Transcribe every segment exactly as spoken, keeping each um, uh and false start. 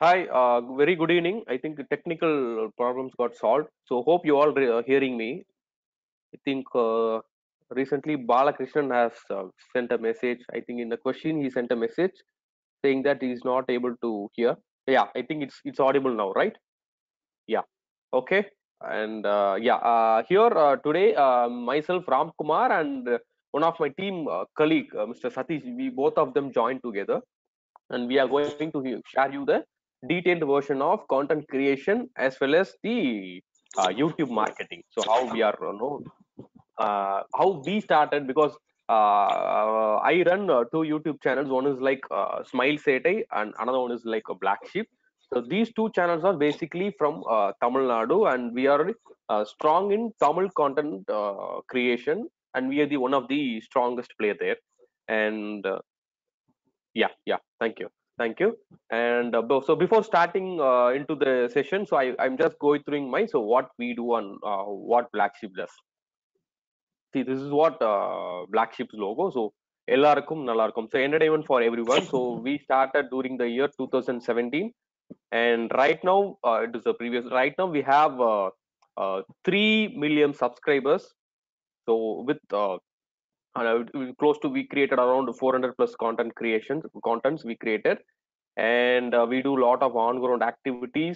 Hi, uh, very good evening. I think the technical problems got solved. So hope you all are hearing me. I think uh, recently Balakrishnan has uh, sent a message. I think in the question he sent a message saying that he is not able to hear. Yeah, I think it's it's audible now, right? Yeah. Okay. And uh, yeah, uh, here uh, today uh, myself Ram Kumar and uh, one of my team uh, colleague uh, Mister Satish, we both of them joined together and we are going to he- share you the detailed version of content creation as well as the uh, YouTube marketing. So how we are, you know, uh, how we started because uh, I run uh, two YouTube channels. One is like uh, Smile Setai and another one is like a Black Sheep. So these two channels are basically from uh, Tamil Nadu, and we are uh, strong in Tamil content uh, creation, and we are the one of the strongest player there. And uh, yeah, yeah. Thank you. Thank you. And uh, bo- so before starting uh, into the session, so I, I'm just going through my so what we do and uh, what Black Sheep does. See, this is what uh, Black Sheep's logo. So எல்லாருக்கும் நல்லா இருக்கும். So entertainment for everyone. So we started during the year two thousand seventeen, and right now uh, it is the previous. Right now we have uh, uh, three million subscribers. So with uh, uh, close to we created around four hundred plus content creations contents we created, and uh, we do a lot of on-ground activities,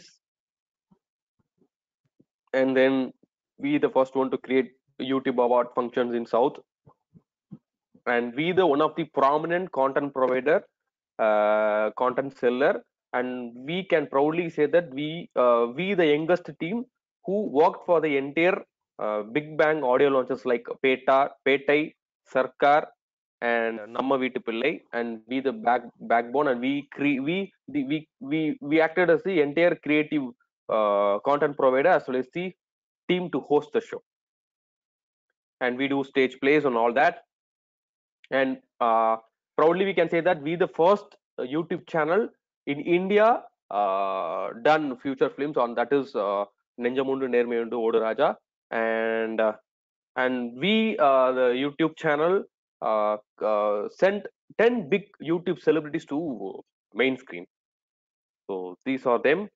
and then we the first one to create YouTube award functions in South, and we the one of the prominent content provider, uh, content seller, and we can proudly say that we uh, we the youngest team who worked for the entire uh, Big Bang audio launches like Peta, Petai, Sarkar, and Namma Veetu Pillai, and we the back backbone, and we cre- we the, we we we acted as the entire creative uh, content provider as well as the team to host the show, and we do stage plays and all that. And uh, proudly we can say that we the first uh, YouTube channel in India uh, done future films on, that is uh, Nenjamundu Nermayundu Odu Raja, and uh, and we uh, the YouTube channel uh, uh, sent ten big YouTube celebrities to main screen. So these are them.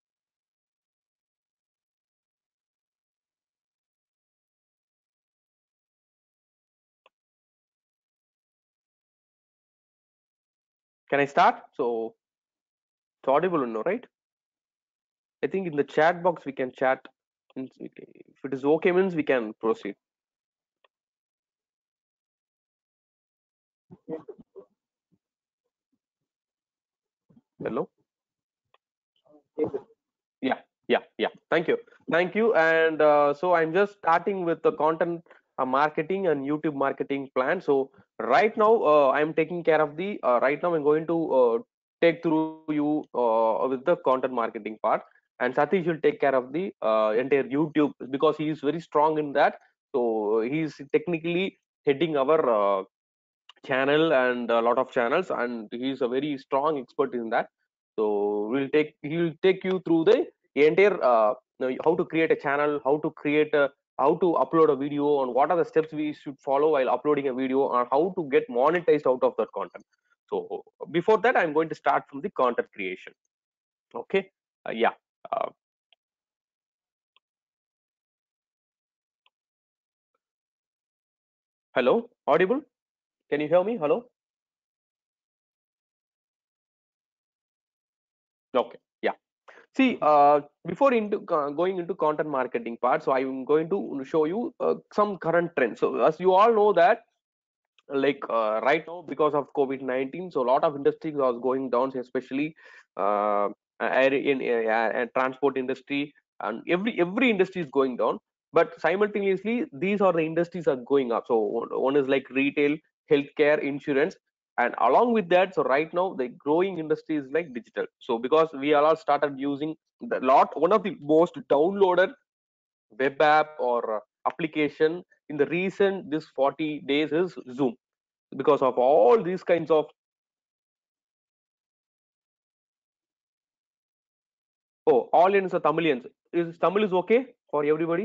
Can I start? So it's audible, no, right? I think in the chat box we can chat. If it is okay, means we can proceed. Hello. Yeah, yeah, yeah. Thank you, thank you. And uh, so I'm just starting with the content uh, marketing and YouTube marketing plan. So right now uh, I'm taking care of the. Uh, right now I'm going to uh, take through you uh, with the content marketing part, and Satish will take care of the uh, entire YouTube because he is very strong in that. So he's technically heading our uh, channel and a lot of channels, and he's a very strong expert in that. So we'll take he'll take you through the entire uh, you know, how to create a channel, how to create a how to upload a video, and what are the steps we should follow while uploading a video, or how to get monetized out of that content. So before that I'm going to start from the content creation. Okay. uh, yeah uh, Hello, audible? Can you hear me? Hello. Okay. Yeah. See, uh, before into uh, going into content marketing part, so I'm going to show you uh, some current trends. So as you all know that, like uh, right now because of COVID nineteen, so a lot of industries are going down, especially uh, air in uh, transport industry, and every every industry is going down. But simultaneously, these are the industries are going up. So one one is like retail, healthcare, insurance, and along with that, so right now the growing industry is like digital. So because we all started using the lot, one of the most downloaded web app or uh, application in the recent this forty days is Zoom, because of all these kinds of. Oh, all Indians are Tamilians. Is Tamil is okay for everybody?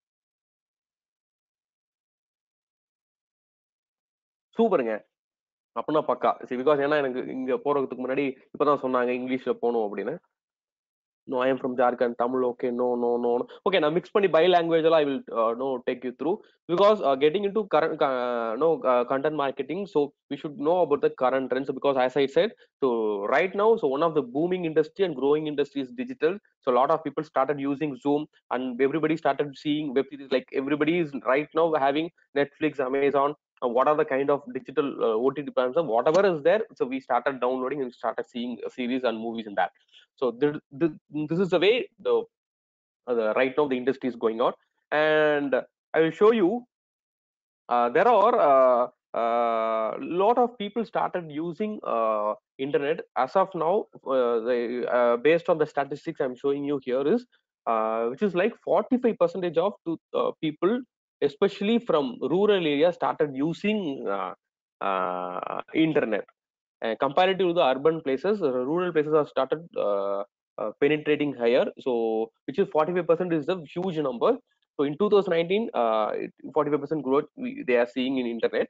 சூப்பருங்க. அப்பனா பக்கா. See, because ஏன்னா எனக்கு இங்க போறதுக்கு முன்னாடி இப்பதான் சொன்னாங்க இங்கிலீஷ்ல போணும் அப்படின்னு. No, I am from Jharkhand, Tamil. Okay, no, no, no, no. Okay, now mix pani by language, I will uh, no take you through because uh, getting into current uh, no uh, content marketing. So we should know about the current trends because as I said, so right now, so one of the booming industry and growing industry is digital. So a lot of people started using Zoom and everybody started seeing web series. Like everybody is right now having Netflix, Amazon. Uh, what are the kind of digital uh, O T T platforms? Whatever is there, so we started downloading and started seeing series and movies in that. So this, this, this is the way the, uh, the right now the industry is going on, and I will show you. Uh, there are a uh, uh, lot of people started using uh, internet as of now. Uh, they, uh, based on the statistics I'm showing you here is uh, which is like forty-five percentage of to, uh, people, especially from rural areas, started using uh, uh, internet. Uh, comparative to the urban places, uh, rural places have started uh, uh, penetrating higher. So, which is forty-five percent is a huge number. So, in two thousand nineteen, uh, forty-five percent growth we, they are seeing in internet.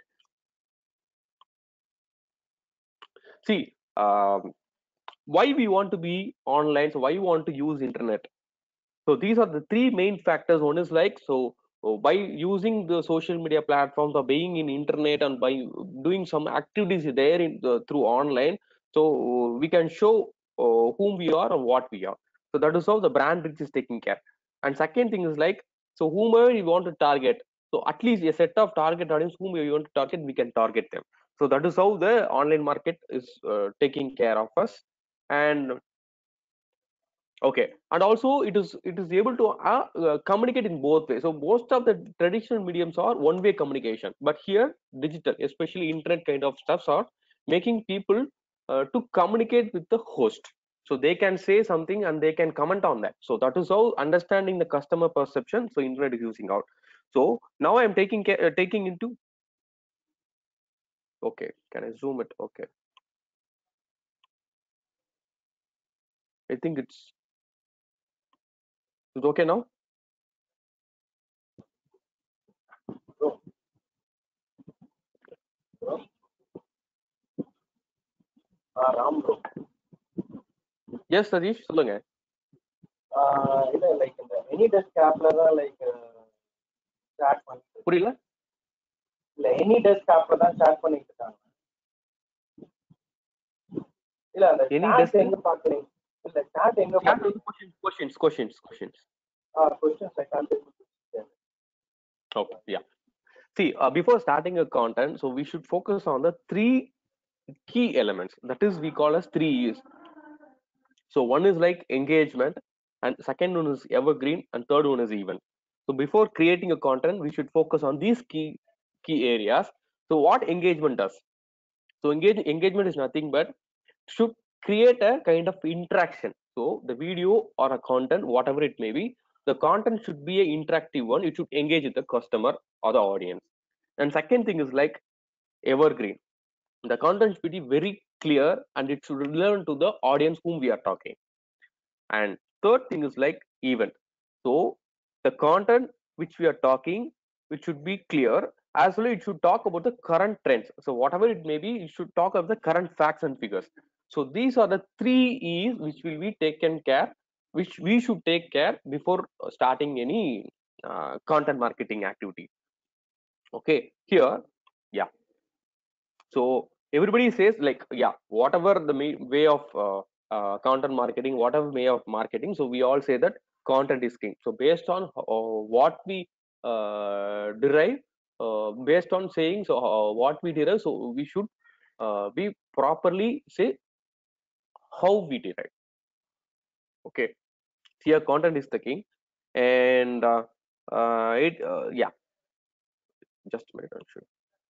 See, um, why we want to be online? So, why you want to use internet? So these are the three main factors. One is like, so uh, by using the social media platforms or being in internet and by doing some activities there in the, through online, so uh, we can show uh, whom we are or what we are. So that is how the brand reach is taking care. And second thing is like, so whomever you want to target, so at least a set of target audience whom you want to target, we can target them. So that is how the online market is uh, taking care of us. And okay, and also it is it is able to uh, uh, communicate in both ways. So most of the traditional mediums are one way communication, but here digital, especially internet kind of stuffs, are making people uh, to communicate with the host. So they can say something and they can comment on that. So that is how understanding the customer perception, so internet is using out. So now I'm taking ca- uh, taking into, okay, can I zoom it? Okay, I think it's it's okay now. Bro, bro. Uh, Ram bro. Yes, Sadish, சொல்லுங்க. Uh, இல்ல like இந்த AnyDesk ஆப்ல தான் like start பண்ணிட்டு புரியல? இல்ல any desk ஆப்ல தான் ஸ்டார்ட் பண்ணிட்டு இருக்காங்க. இல்ல அந்த Any சாட் desk? எங்க பாக்குறீங்க? இல்ல சாட் எங்க Chat with பாக்குறீங்க? questions, questions, questions, questions. Ah questions I can't able to see. Okay, yeah. See, uh, before starting a content, so we should focus on the three key elements. That is, we call as three E's. So one is like engagement, and second one is evergreen, and third one is event. So before creating a content, we should focus on these key key areas. So what engagement does? So engage, engagement is nothing but should create a kind of interaction. So the video or a content, whatever it may be, the content should be an interactive one. It should engage with the customer or the audience. And second thing is like evergreen. The content should be very clear and it should relevant to the audience whom we are talking. And third thing is like event. So the content which we are talking, it should be clear, as well it should talk about the current trends. So whatever it may be, it should talk about the current facts and figures. So these are the three E's which will be taken care, which we should take care before starting any uh, content marketing activity. Okay, here, yeah. So everybody says like, yeah, whatever the way of uh, uh, content marketing, whatever way of marketing, so we all say that content is king. So based on uh, what we uh, derive, uh, based on saying, so uh, what we derive, so we should uh, be properly say how we derive. Okay, here content is the king, and uh, uh, it uh, yeah, just a minute, I'm sure.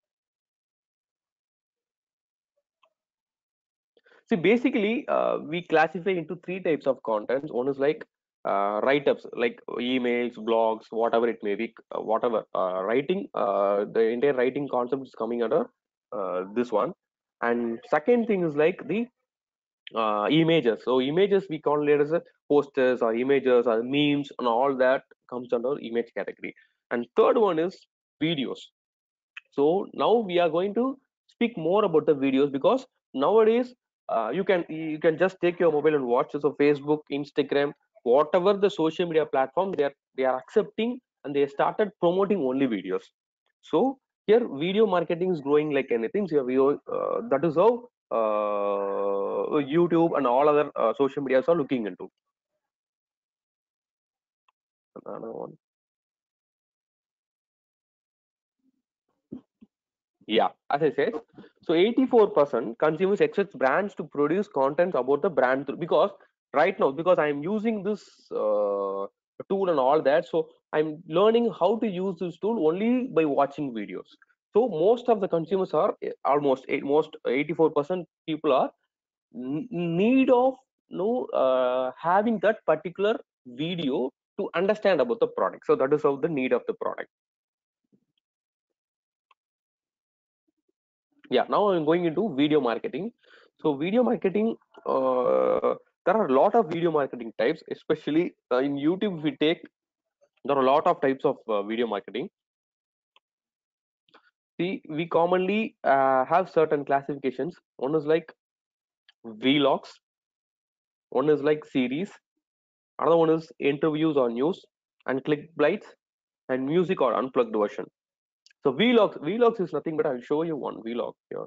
See, basically, uh, we classify into three types of contents. One is like uh, write-ups, like emails, blogs, whatever it may be, uh, whatever uh, writing. Uh, the entire writing concept is coming under uh, this one. And second thing is like the uh, images. So images we call it as a posters or images or memes, and all that comes under image category. And third one is videos. So now we are going to speak more about the videos, because nowadays uh, you can you can just take your mobile and watch. So Facebook, Instagram, whatever the social media platform, they are they are accepting, and they started promoting only videos. So here video marketing is growing like anything. So we, uh, that is how uh, YouTube and all other uh, social medias are looking into. Another one. Yeah, as I said, so eighty-four percent consumers expect brands to produce content about the brand through- because right now, because I'm using this uh, tool and all that, so I'm learning how to use this tool only by watching videos. So most of the consumers are eh, almost eight, most eighty-four percent people are n- need of no uh, having that particular video to understand about the product. So that is how the need of the product. Yeah, now I'm going into video marketing. So video marketing, uh, there are a lot of video marketing types, especially uh, in YouTube. If we take, there are a lot of types of uh, video marketing. See, we commonly uh, have certain classifications. One is like vlogs, one is like series, another one is interviews or news, and clickbaits, and music or unplugged version. So vlogs vlogs is nothing but, I'll show you one vlog here.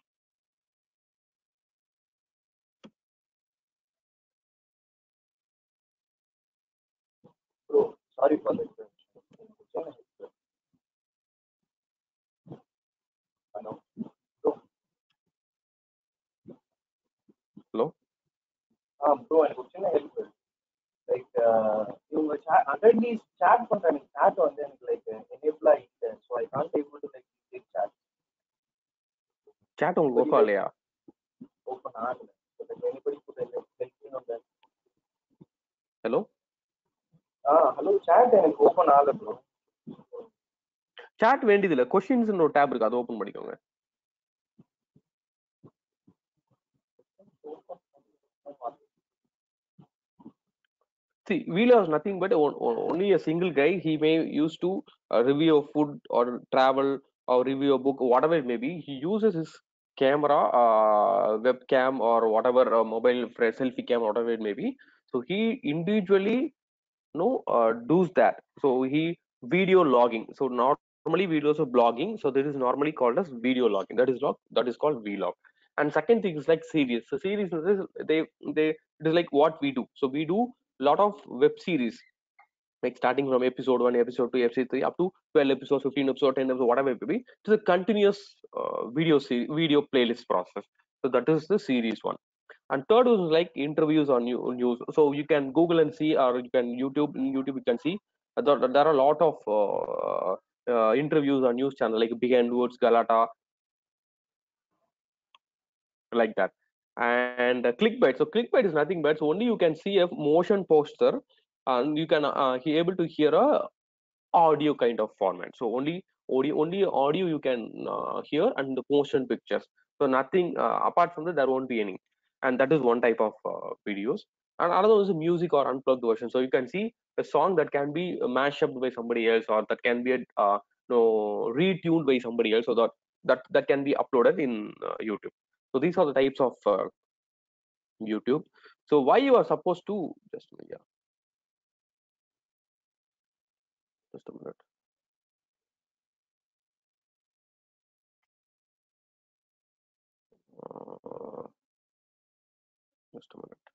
Bro, sorry for that. Hello. Bro, Hello. ah, bro, எனக்கு ஒரு சின்ன help. Like uh, இவங்க chat already chat பண்றாங்க, chat வந்து எனக்கு like enable ஆயிடுச்சு. So I can't able to like click chat. Chat உங்களுக்கு Anybody open like இல்லையா? open ஆகல. So like anybody could like help me on that. Hello. Ah, hello, chat எனக்கு open ஆகல bro. Chat வேண்டியது இல்லை, questions ஒரு tape இருக்கு, அதை ஓப்பன் பண்ணிக்கோங்க. See, Wheeler is nothing but on- on- only a single guy. He may used to uh, review a food or travel or review a book, whatever it may be. He uses his camera, uh, webcam or whatever, uh, mobile fre- selfie cam, whatever it may be. So he individually no uh, does that. So he video logging. So normally videos of blogging. So this is normally called as video logging. That is log. That is called vlog. And second thing is like series. So series is they they it is like what we do. So we do lot of web series, like starting from episode one, episode two, episode three, up to twelve episodes, fifteen episodes, ten episodes, whatever it may be. It's a continuous uh, video se- video playlist process. So that is the series one. And third is like interviews on new news. So you can Google and see, or you can YouTube. In YouTube, you can see uh, there, there are a lot of uh, uh, interviews on news channel like Behind Woods, Galata, like that. And uh, clickbait. So clickbait is nothing but, so only you can see a motion poster, and you can uh, he able to hear a audio kind of format. So only audio, only audio you can uh, hear, and the motion pictures. So nothing uh, apart from that, there won't be any. And that is one type of uh, videos. And another is music or unplugged version. So you can see a song that can be mashed up by somebody else, or that can be uh, no retuned by somebody else, so that that that can be uploaded in uh, YouTube. So these are the types of uh, YouTube. So why you are supposed to just yeah, just a minute. Uh, just a minute.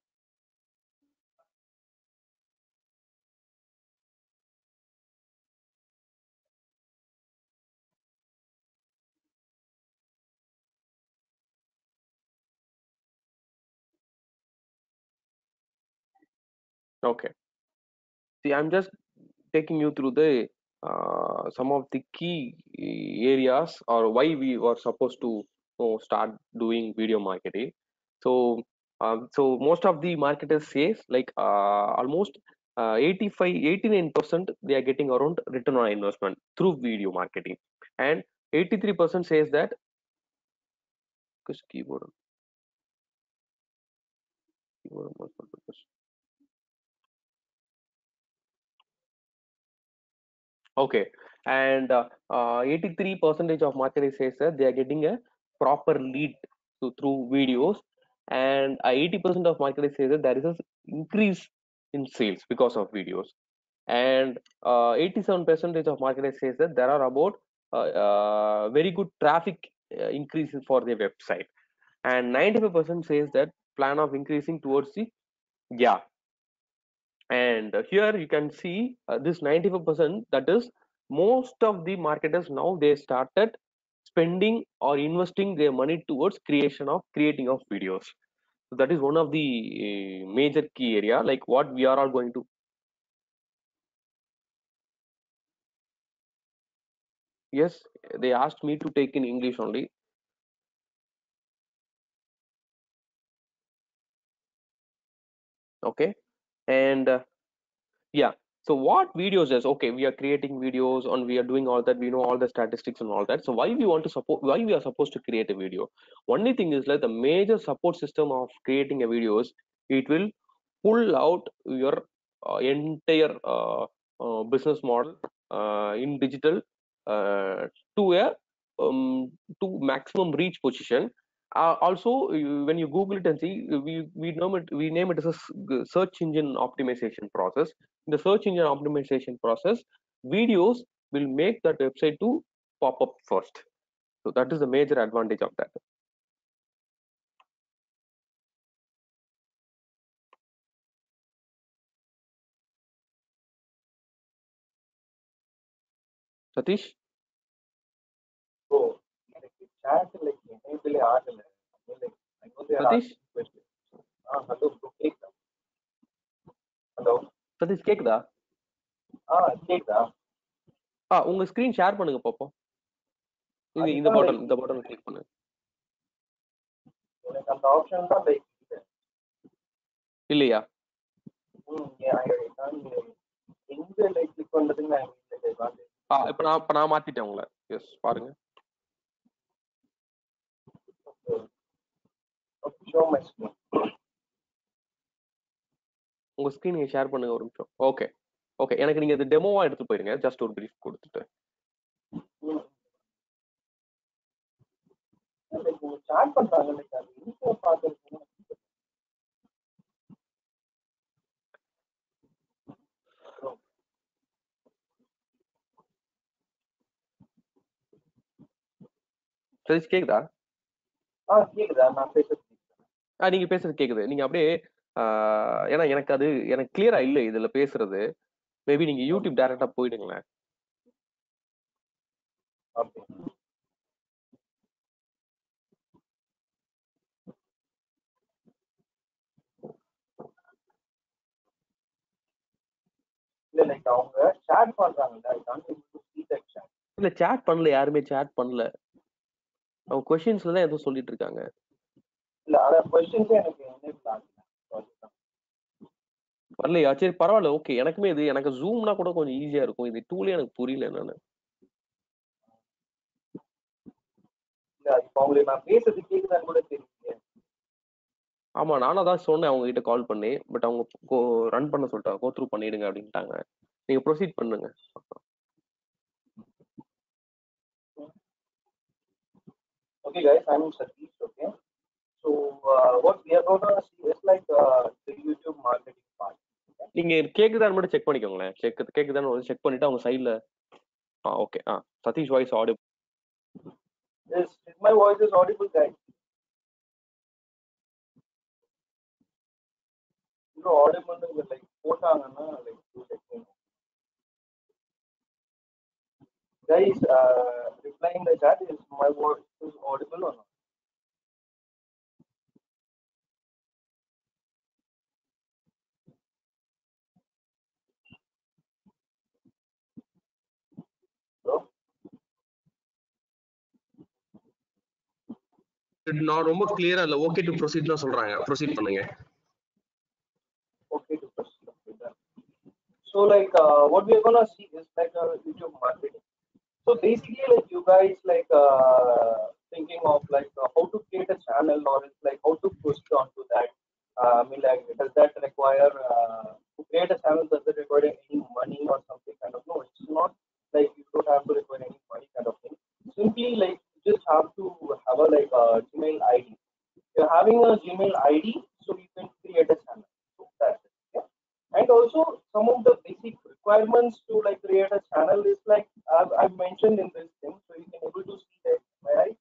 Okay. See, I'm just taking you through the uh, some of the key areas, or why we were supposed to you know, start doing video marketing. So, um, so most of the marketers says like uh, almost uh, eighty-five, eighty-nine percent they are getting around return on investment through video marketing, and eighty-three percent says that because keyboard, keyboard okay, and uh, uh, eighty-three percentage of marketers says that they are getting a proper lead to, through videos, and uh, eighty percent of marketers say that there is an increase in sales because of videos, and uh, eighty-seven percent of marketers says that there are about uh, uh, very good traffic uh, increases for their website, and ninety-five percent says that plan of increasing towards the, yeah. And uh, here you can see uh, this ninety-five percent, that is most of the marketers now they started spending or investing their money towards creation of creating of videos. So that is one of the uh, major key area, like what we are all going to. Yes, they asked me to take in English only. Okay. And uh, yeah, so what videos is, okay, we are creating videos and we are doing all that, we know all the statistics and all that. So why we want to support, why we are supposed to create a video? Only thing is like the major support system of creating a videos, it will pull out your uh, entire uh, uh, business model uh, in digital uh, to a um, to maximum reach position. Uh, also, you- when you Google it and see, we we name it we name it as a s- g- search engine optimization process. In the search engine optimization process, videos will make that website to pop up first. So that is the major advantage of that. Satish, So like the chat like enable ಆಗಲ್ಲ. I mean, like I know they are Satish, asking questions. Ah, hello bro, கேக்குதா? Hello. Satish கேக்குதா? ஆ கேக்குதா? ஆ உங்க screen share பண்ணுங்க பாப்போம். இது இந்த அதுதான் பட்டன் like இந்த பட்டன் கிளிக் பண்ணுங்க. எனக்கு அந்த ஆப்ஷன் தான் like இல்ல. இல்லையா? ம் yeah, I can't எங்க like click பண்றதுன்னு நான் like I can't. ஆ இப்ப நான் இப்ப நான் மாத்திட்டேன் உங்களை. எஸ் பாருங்க. Okay, show my screen. உங்க ஸ்கிரீன் நீங்க ஷேர் பண்ணுங்க ஒரு நிமிஷம். ஓகே ஓகே, எனக்கு நீங்க இது டெமோவா எடுத்து போயிருங்க, ஜஸ்ட் ஒரு பிரீஃப் கொடுத்துட்டு. ம். like ஒரு chat பண்றாங்க like அது info பார்க்கறதுக்கு சதீஷ் கேக்குதா? ஆ கேக்குதா? நான் பேசுறது ஆ நீங்க பேசுறது கேக்குது. நீங்க அப்படியே ஆ, ஏன்னா எனக்கு அது எனக்கு கிளியரா இல்லை இதுல பேசுறது. மேபி நீங்க யூடியூப் டைரக்டா போயிடுங்களேன். அப்படி இல்ல லைக் அவங்க chat பண்றாங்கல்ல I can't able to see that chat. இல்ல சேட் பண்ணல, யாருமே சேட் பண்ணல. அவங்க கொஸ்டின்ஸ்ல தான் ஏதோ சொல்லிட்டு இருக்காங்க. இல்ல அத क्वेश्चंस எனக்கு enable ஆகல. அதுதான். வரலையா? சரி பரவாயில்ல, ஓகே. எனக்குமே இது எனக்கு ஜூம்னா கூட கொஞ்சம் ஈஸியா இருக்கும். இது டூலே எனக்கு புரியல என்னன்னு. இல்ல இப்போ உங்களுக்கு நான் பேசுறது கேக்குதான்னு கூட தெரியல. ஆமா, நானும் அதான் சொன்னேன் அவங்க கிட்ட கால் பண்ணி. பட் அவங்க ரன் பண்ண சொல்லிட்டாங்க, கோ த்ரூ பண்ணிடுங்க அப்படின்ட்டாங்க. நீங்க ப்ரொசீட் பண்ணுங்க. Okay guys, I'm Satish. Okay, so uh, what we are going to see is like uh, the YouTube marketing part. Okay? நீங்க கேக்குதான்னு மட்டும் செக் பண்ணிக்கோங்களேன். செக் கேக்குதான்னு செக் பண்ணிட்டு அவங்க சைட்ல. Ah okay. Ah Satish voice audio. Is, is my voice is audible guys? bro audible னு like போட்டாங்கன்னா like two seconds. Guys, uh, replying the chat, is my voice is audible or not? Bro, நான் ரொம்ப கிளியரா இல்ல. Okay to proceed தான் சொல்றாங்க. Proceed பண்ணுங்க. okay to proceed with that. So like uh, what we are gonna see is like uh, YouTube marketing. So basically like you guys like uh, thinking of like uh, how to create a channel or it's like how to proceed onto that. Uh, I mean like does that require uh, to create a channel, does it require any money or something kind of? No, it's not like you don't have to require any money kind of thing. Simply like you just have to have a like And also some of the basic requirements to like create a channel is like I've, I've mentioned in this thing, so you can able to see that, right?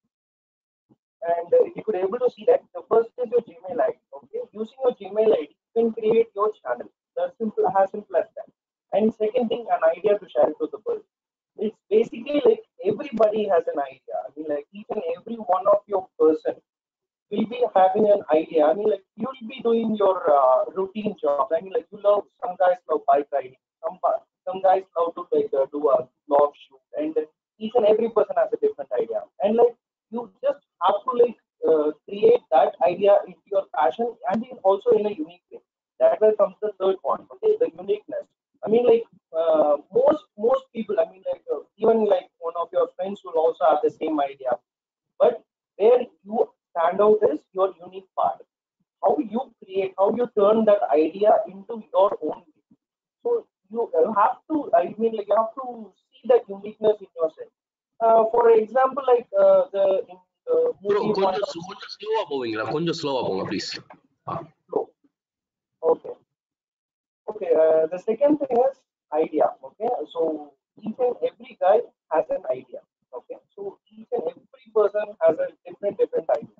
And uh, you could able to see that the first is your Gmail I D. Okay, using your Gmail I D, you can create your channel. That's simple, as simple as that. And second thing, an idea to share it to the world. It's basically like everybody has an idea. I mean, like each and every one of your person will be having an idea. I mean, like you'll be doing your uh, routine job. I mean, like you love some guys love bike riding, some pa- some guys love to like uh, do a vlog shoot, and each and every person has a different idea. And like you just have to like uh, create that idea into your passion and in also in a unique way. That will comes the third point. Okay, the uniqueness. I mean, like uh, most most people. I mean, like uh, even like one of your friends will also have the same idea, but where you stand out is your unique part. How you create, how you turn that idea into your own. So you, you have to, I mean, like you have to see that uniqueness in yourself. Uh, for example, like uh, the in the bro movie one கொஞ்சம் slow- கொஞ்சம் ஸ்லோவா போவீங்களா? கொஞ்சம் ஸ்லோவா போங்க please. flow. Okay. Okay. Uh, the second thing is idea. Okay. So each and every guy has an idea. Okay. So each and every person has a different different idea.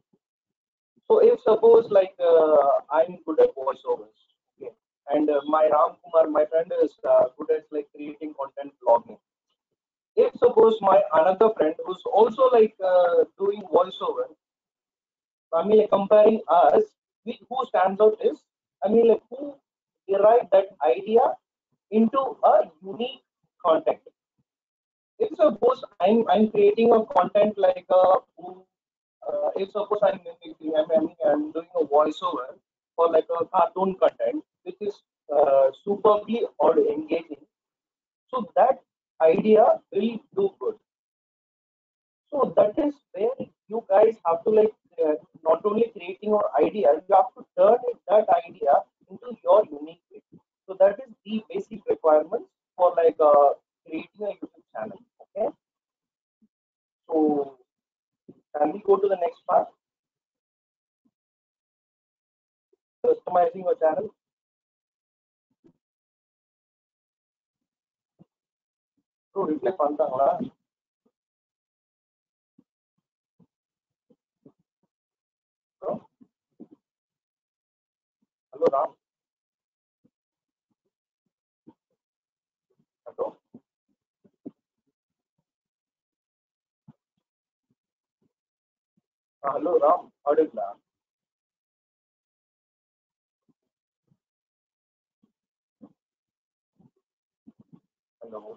So if suppose like uh, I'm good at voiceovers, okay, and uh, my Ram Kumar, my friend is uh, good at like creating content blogging. If suppose my another friend who's also like uh, doing voiceover, I mean like comparing us, we, who stands out is, I mean like who derive that idea into a unique content. If suppose I'm I'm creating a content like a who uh, if suppose I'm mimicking, I'm, I'm, I'm doing a voiceover for like a cartoon content, which is uh, superbly or engaging, so that idea will do good. So that is where you guys have to like uh, not only creating your idea, you have to turn it, that idea into your unique way. So that is the basic requirements for like uh, creating a YouTube channel. Okay. So can we go to the next part? Customizing your channel. So reply பண்றாங்களா? Bro? Hello Ram. Hello. Uh, hello Ram. Audible. Hello.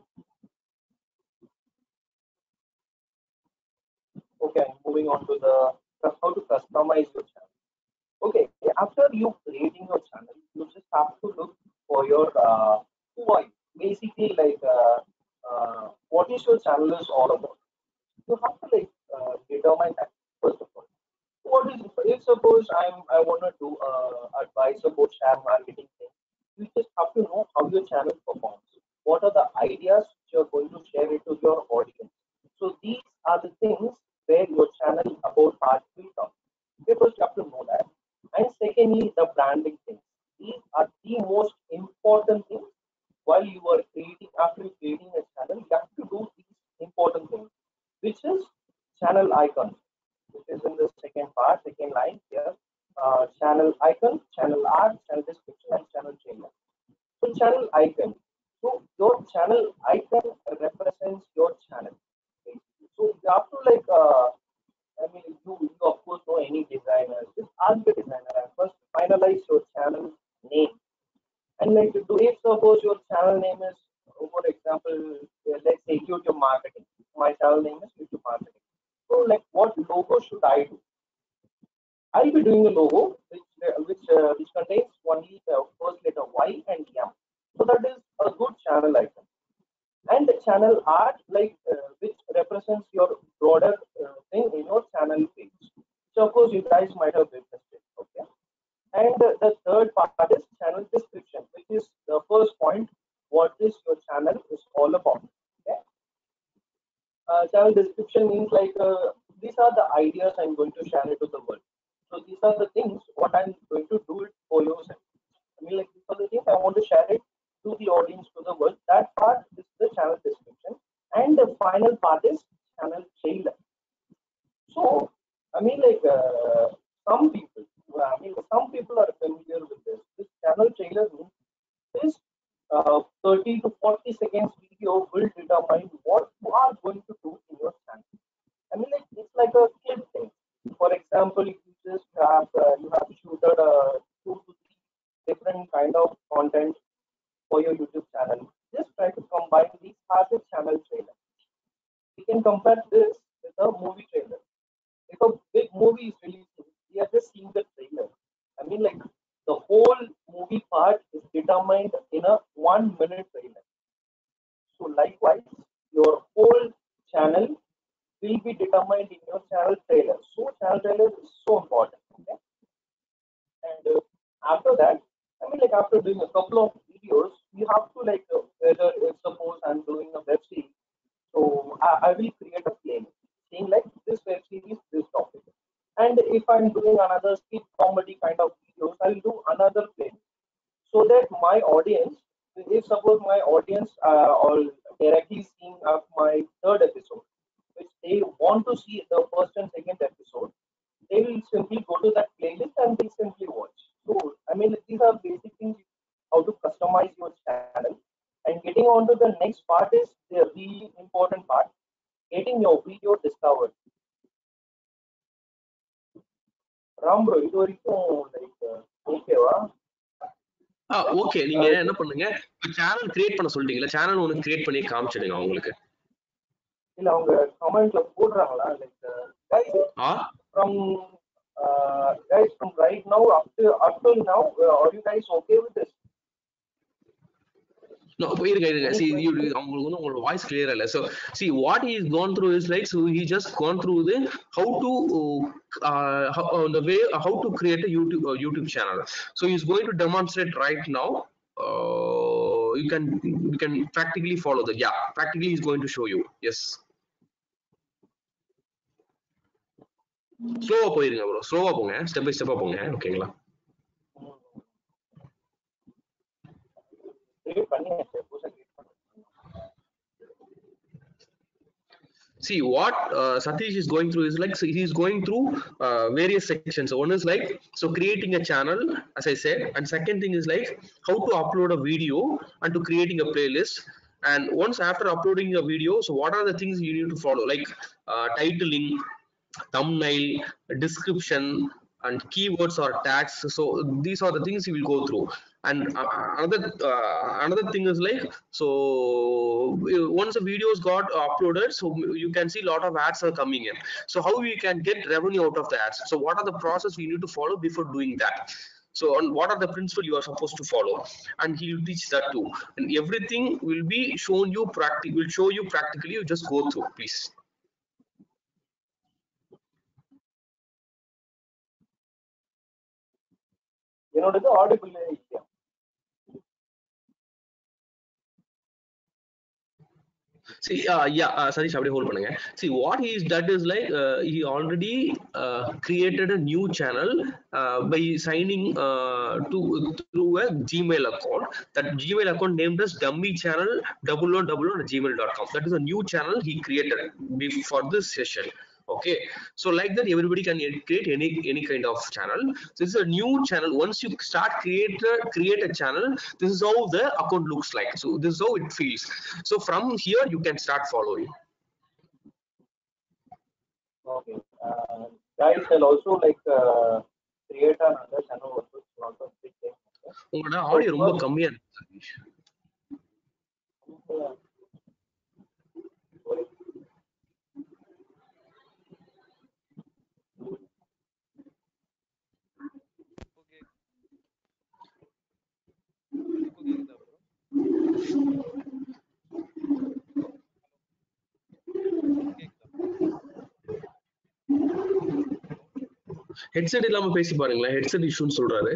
Okay, moving on to the how to customize your channel. Okay, after you creating your channel, you just have to look for your uh, who are you? Basically like uh, uh, what is your channel is all about. You have to like uh, determine that first of all. What is if suppose I'm I want to do uh, advice about share marketing thing, you just have to know how your channel performs. What are the ideas you're going to share it to your audience? So these are the things where your channel about art will come. Okay, first you have to know that. And secondly, the branding things. These are the most important things while you are creating after creating a channel, you have to do these important things, which is channel icon, which is in the second part, second line here. Uh, channel icon, channel art, channel description, and channel trailer. So channel icon. So your channel icon represents your channel. Okay. So you have to like uh, I mean you, you of course know any designers. Just ask the designer and first finalize your channel name. And like do if suppose your channel name is for example uh, let's say YouTube marketing. My channel name is YouTube marketing. So like what logo should I do? I'll be doing a logo which uh, which uh, which contains only the first letter Y and M. So that is a good channel icon. And the channel art, like uh, which represents your broader uh, thing in your channel page. So of course you guys might have witnessed it. Okay. And uh, the third part is channel description, which is the first point. What is your channel is all about? Okay. Uh, channel description means like uh, these are the ideas I'm going to share it to the world. So these are the things what I'm going to do it for yourself. I mean like these are the things final part is channel trailer. So I mean, like uh, some people, I mean, some people are familiar with this. This channel trailer means this uh, thirty to forty seconds video will determine what you are going to do in your channel. I mean, like it's like a clip thing. For example, if you just have uh, you have shooted uh, two to three different kind of content for your YouTube channel, just try to combine these as a channel trailer. We can compare this with a movie trailer. If a big movie is releasing, we are just seeing the trailer. I mean, like the whole movie part is determined in a one minute trailer. So, likewise, your whole channel will be determined in your channel trailer. So, channel trailer is so important. Okay? And uh, after that, I mean, like after doing a couple of videos, you have to like uh, whether if suppose I'm doing a web series, so I, I will create a playlist saying like this web series, this topic. And if I'm doing another skit comedy kind of videos, I'll do another playlist so that my audience, if suppose my audience uh, are directly seeing up my third episode, which they want to see the first and second episode, they will simply go to that playlist and they simply watch. So, I mean, these are basic things how to customize your channel. And getting on to the next part is the really important part, getting your video discovered. Ram bro, இது வரைக்கும் like ஓகேவா? Ah okay. நீங்க என்ன பண்ணுங்க, channel create பண்ண சொல்லிட்டீங்கல்ல, channel ஒன்னு create பண்ணி காமிச்சிடுங்க அவங்களுக்கு. இல்ல அவங்க கமெண்ட்ல போடுறாங்களா like guys ah from uh, guys from right now up to up till now uh, are you guys okay with this? No, இருங்க இருங்க. See, you, அவங்களுக்கு வந்து உங்களோட வாய்ஸ் கிளியரா இல்ல. So, see what he is gone through is like, so he just gone through the how to uh, how, uh, the way how to create a YouTube uh, YouTube channel. So he is going to demonstrate right now. Uh, you can you can practically follow that. Yeah, practically he is going to show you. Yes. ஸ்லோவா போயிருங்க bro, ஸ்லோவா போங்க, step by ஸ்டெப்பா போங்க. ஓகேங்களா? See what uh, Satish is going through is like, so he is going through uh, various sections. So one is like, so creating a channel, as I said, and second thing is like how to upload a video and to creating a playlist. And once after uploading a video, so what are the things you need to follow, like uh, titling, thumbnail, description, and keywords or tags. So these are the things you will go through. And uh, another uh, another thing is like, so once the videos got uploaded, so you can see a lot of ads are coming in. So how we can get revenue out of the ads? So what are the process we need to follow before doing that? So on what are the principles you are supposed to follow, and he will teach that too. And everything will be shown you practically, will show you practically. You just go through, please. என்னோடது audible இல்லையா? See, uh, yeah, uh, Satish, abhi hold பண்ணுங்க. See, what he is that is like, uh, he already uh, created a new channel uh, by signing uh, to through a Gmail account. That Gmail account named as dummy channel double one double one at gmail dot com. That is a new channel he created for this session. Okay, so like that everybody can create any any kind of channel. So this is a new channel. Once you start create a, create a channel, this is how the account looks like. So this is how it feels. So from here you can start following. Okay, uh, guys, I'll also like uh, create another channel also. It's not a big thing. உங்களோட audio ரொம்ப கம்மியா இருக்கு Satish. Headset இல்லாம பேசி பாருங்களேன், headset இஷ்யூன்னு சொல்றாரு.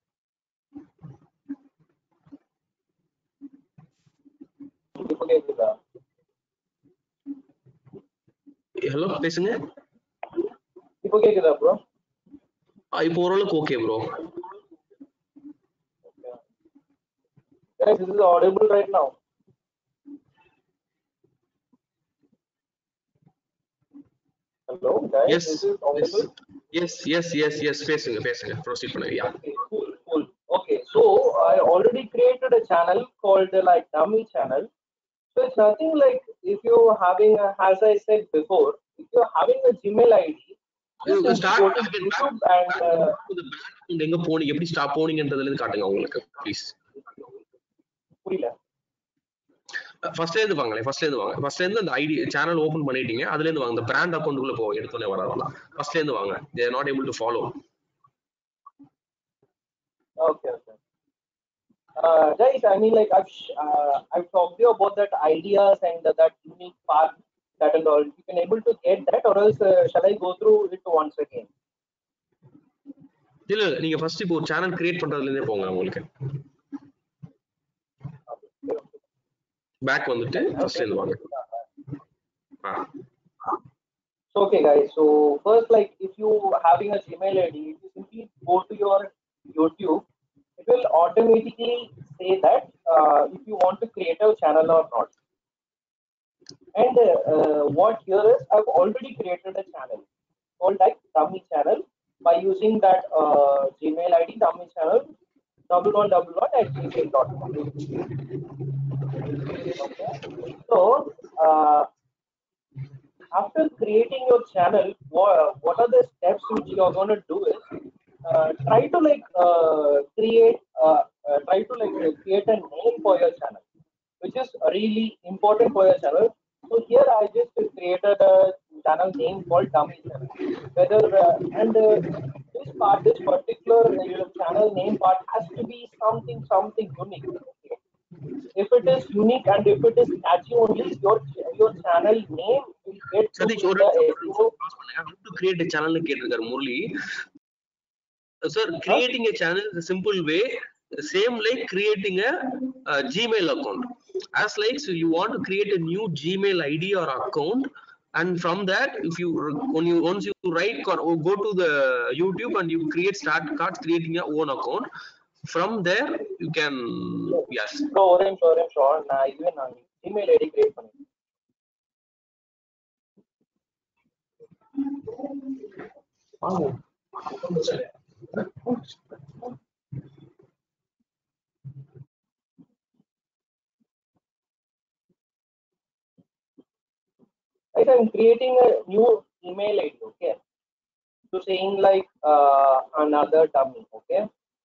Hello பேசுங்க. இப்போ கேக்குதா ப்ரோ? இப்போ ஓரளவுக்கு okay bro. Guys, this is audible right now. right? Yes, Is it yes, audible? yes, yes, yes, yes. Facing, facing. Proceed, பண்ணுங்க. Yeah. Okay, cool, cool. Okay, so I already created a channel called uh, like dummy channel. So it's nothing like if you're having, a, as I said before, if you're having a Gmail I D, just You simply start go to again back, YouTube and back uh, to the brand account எங்க போனீங்க எப்படி stop போனீங்கன்றதுல இருந்து காட்டுங்க உங்களுக்கு please. புரியல. ஃபர்ஸ்ட்ல இருந்து வாங்களே, ஃபர்ஸ்ட்ல இருந்து வாங்க. ஃபர்ஸ்ட்ல இருந்து அந்த ஐடி சேனல் ஓபன் பண்ணிட்டீங்க, அதுல இருந்து வாங்க. அந்த பிராண்ட் அக்கவுண்ட்குள்ள போ எடுத்தோனே வராதா. ஃபர்ஸ்ட்ல இருந்து வாங்க. They are not able to follow. Okay, okay. Uh, guys, I mean, like I've sh- uh, I've talked to you about that ideas and that, that unique part that and all. You can able to get that, or else uh, shall I go through it once again? இல்ல இல்ல, நீங்க first இப்போ ஒரு channel create பண்றதுல இருந்தே போங்க உங்களுக்கு. Back வந்துட்டு ஃபர்ஸ்ட்ல இருந்து வாங்க. Ah. So, okay, guys. So first, like if you having a Gmail I D, if you simply go to your YouTube, it will automatically say that uh, if you want to create a channel or not. And uh, uh, what here is, I've already created a channel called like dummy channel by using that uh, Gmail I D dummy channel double one double one at gmail dot com. Okay. So uh, after creating your channel, what, what are the steps which you are going to do is uh, try to like uh, create uh, uh, try to like uh, create a name for your channel, which is really important for your channel. So here I just created a channel name called dummy channel. Whether uh, and uh, this part, this particular uh, your channel name part has to be something something unique. Okay. If it is unique and if it is catchy only, your your channel name will get to Satish in ஒரு the நிமிஷம் S E O. Pass பண்ணுங்க. How to create a channel கேட்டிருக்காரு Murali. Sir, Huh? creating a channel is a simple way, same like creating a, a Gmail account. As like, so you want to create a new Gmail I D or account, and from that, if you when you once you write or go to the YouTube and you create start start creating your own account, from there you can yes. Bro, ஒரு நிமிஷம் ஒரு நிமிஷம் நான் இதுவே நான் Gmail I D create பண்ணேன். Right, I'm creating a new email I D. Okay, so saying like uh, another dummy. Okay.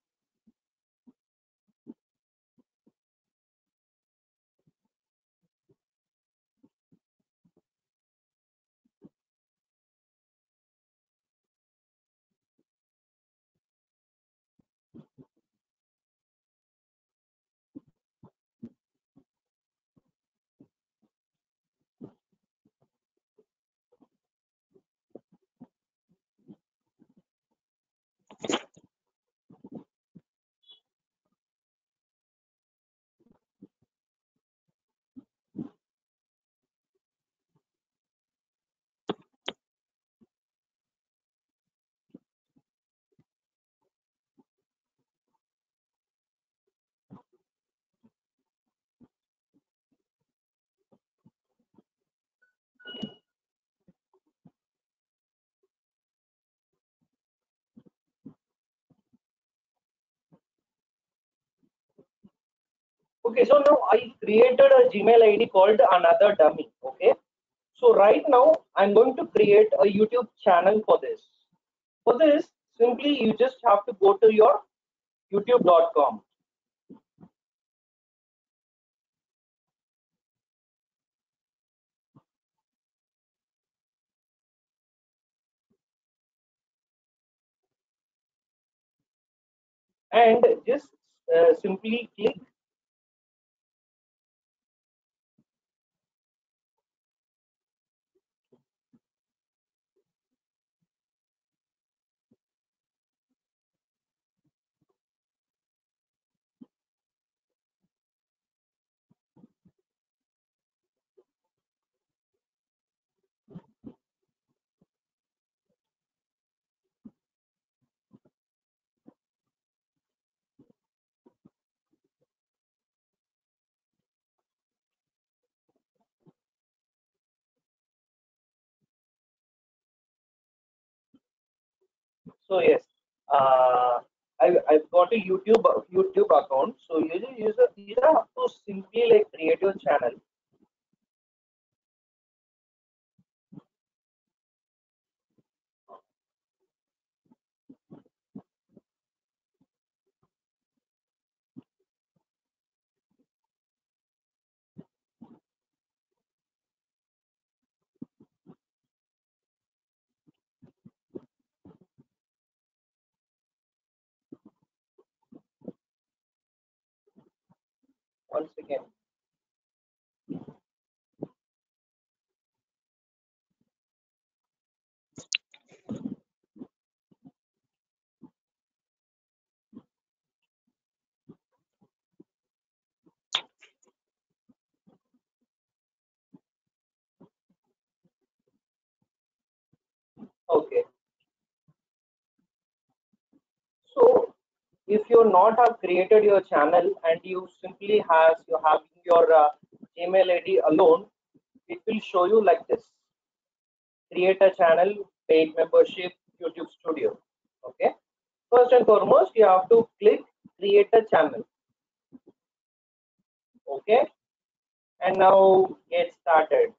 Okay, so now I created a Gmail I D called another dummy. Okay, so right now I'm going to create a YouTube channel for this. For this, simply you just have to go to your youtube dot com. And just uh, simply click. So yes, uh, I I've got a YouTube YouTube account. So user user user have to simply like create your channel. Once again. Okay. So if you not have created your channel and you simply has you have your uh, Gmail I D alone, it will show you like this: create a channel, paid membership, YouTube Studio. Okay. First and foremost, you have to click create a channel. Okay. And now get started.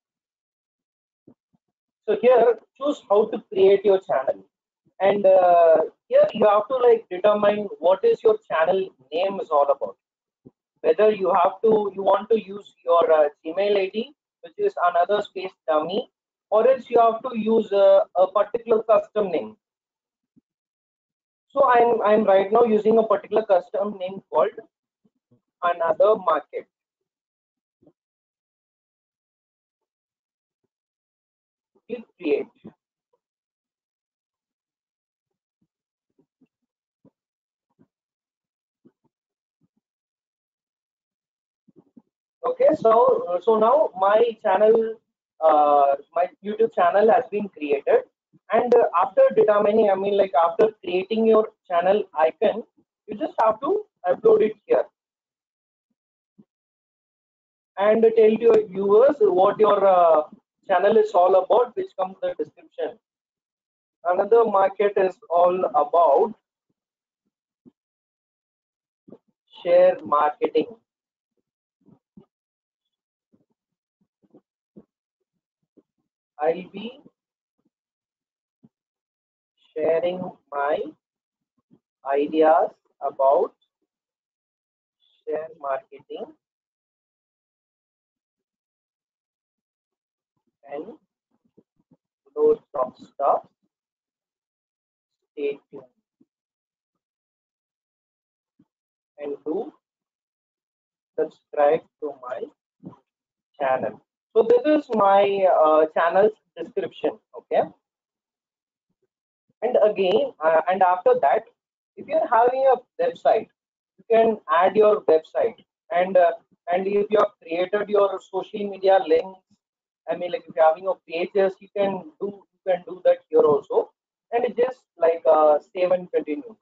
So here, choose how to create your channel. And uh, here you have to like determine what is your channel name is all about. Whether you have to, you want to use your uh, Gmail I D, which is another space dummy, or else you have to use a, a particular custom name. So I'm I'm right now using a particular custom name called another market. Click create. Okay, so uh, so now my channel, uh, my YouTube channel has been created, and uh, after determining, I mean, like after creating your channel icon, you just have to upload it here and tell your viewers what your uh, channel is all about, which comes in the description. Another market is all about share marketing. I'll be sharing my ideas about share marketing and loads of stuff. Stay tuned and do subscribe to my channel. So this is my uh, channel's description. Okay, and again, uh, and after that, if you're having a website, you can add your website, and uh, and if you have created your social media links, I mean, like if you're having your pages, you can do you can do that here also, and it just like uh, save and continue.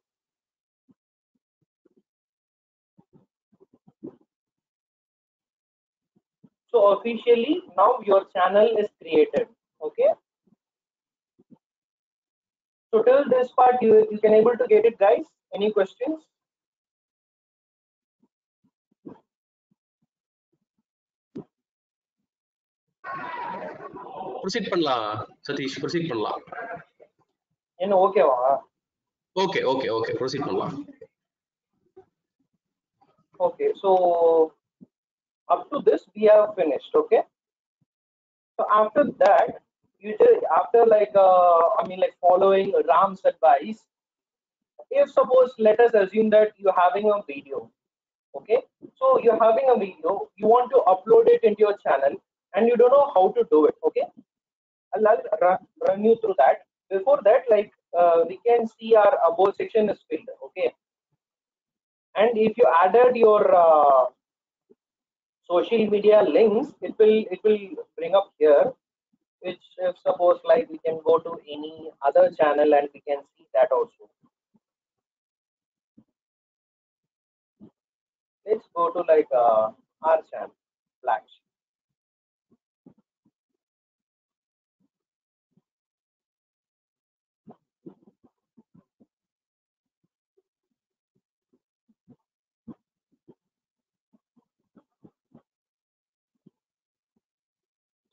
So officially now your channel is created. Okay. So till this part you you can able to get it, guys. Any questions? Proceed பண்ணலாம் Satish, proceed பண்ணலாம். என்ன ஓகேவா? Okay okay okay proceed பண்ணலாம். Okay, so up to this we have finished. Okay, so after that, you just after like uh, I mean like following Ram's advice, if suppose let us assume that you're having a video. Okay, so you're having a video, you want to upload it into your channel and you don't know how to do it. Okay, I'll, I'll run, run you through that. Before that, like uh, we can see our about section is filled. Okay, and if you added your uh, social media links, it will it will bring up here, which if suppose like we can go to any other channel and we can see that also. Let's go to like uh, our channel, Flash.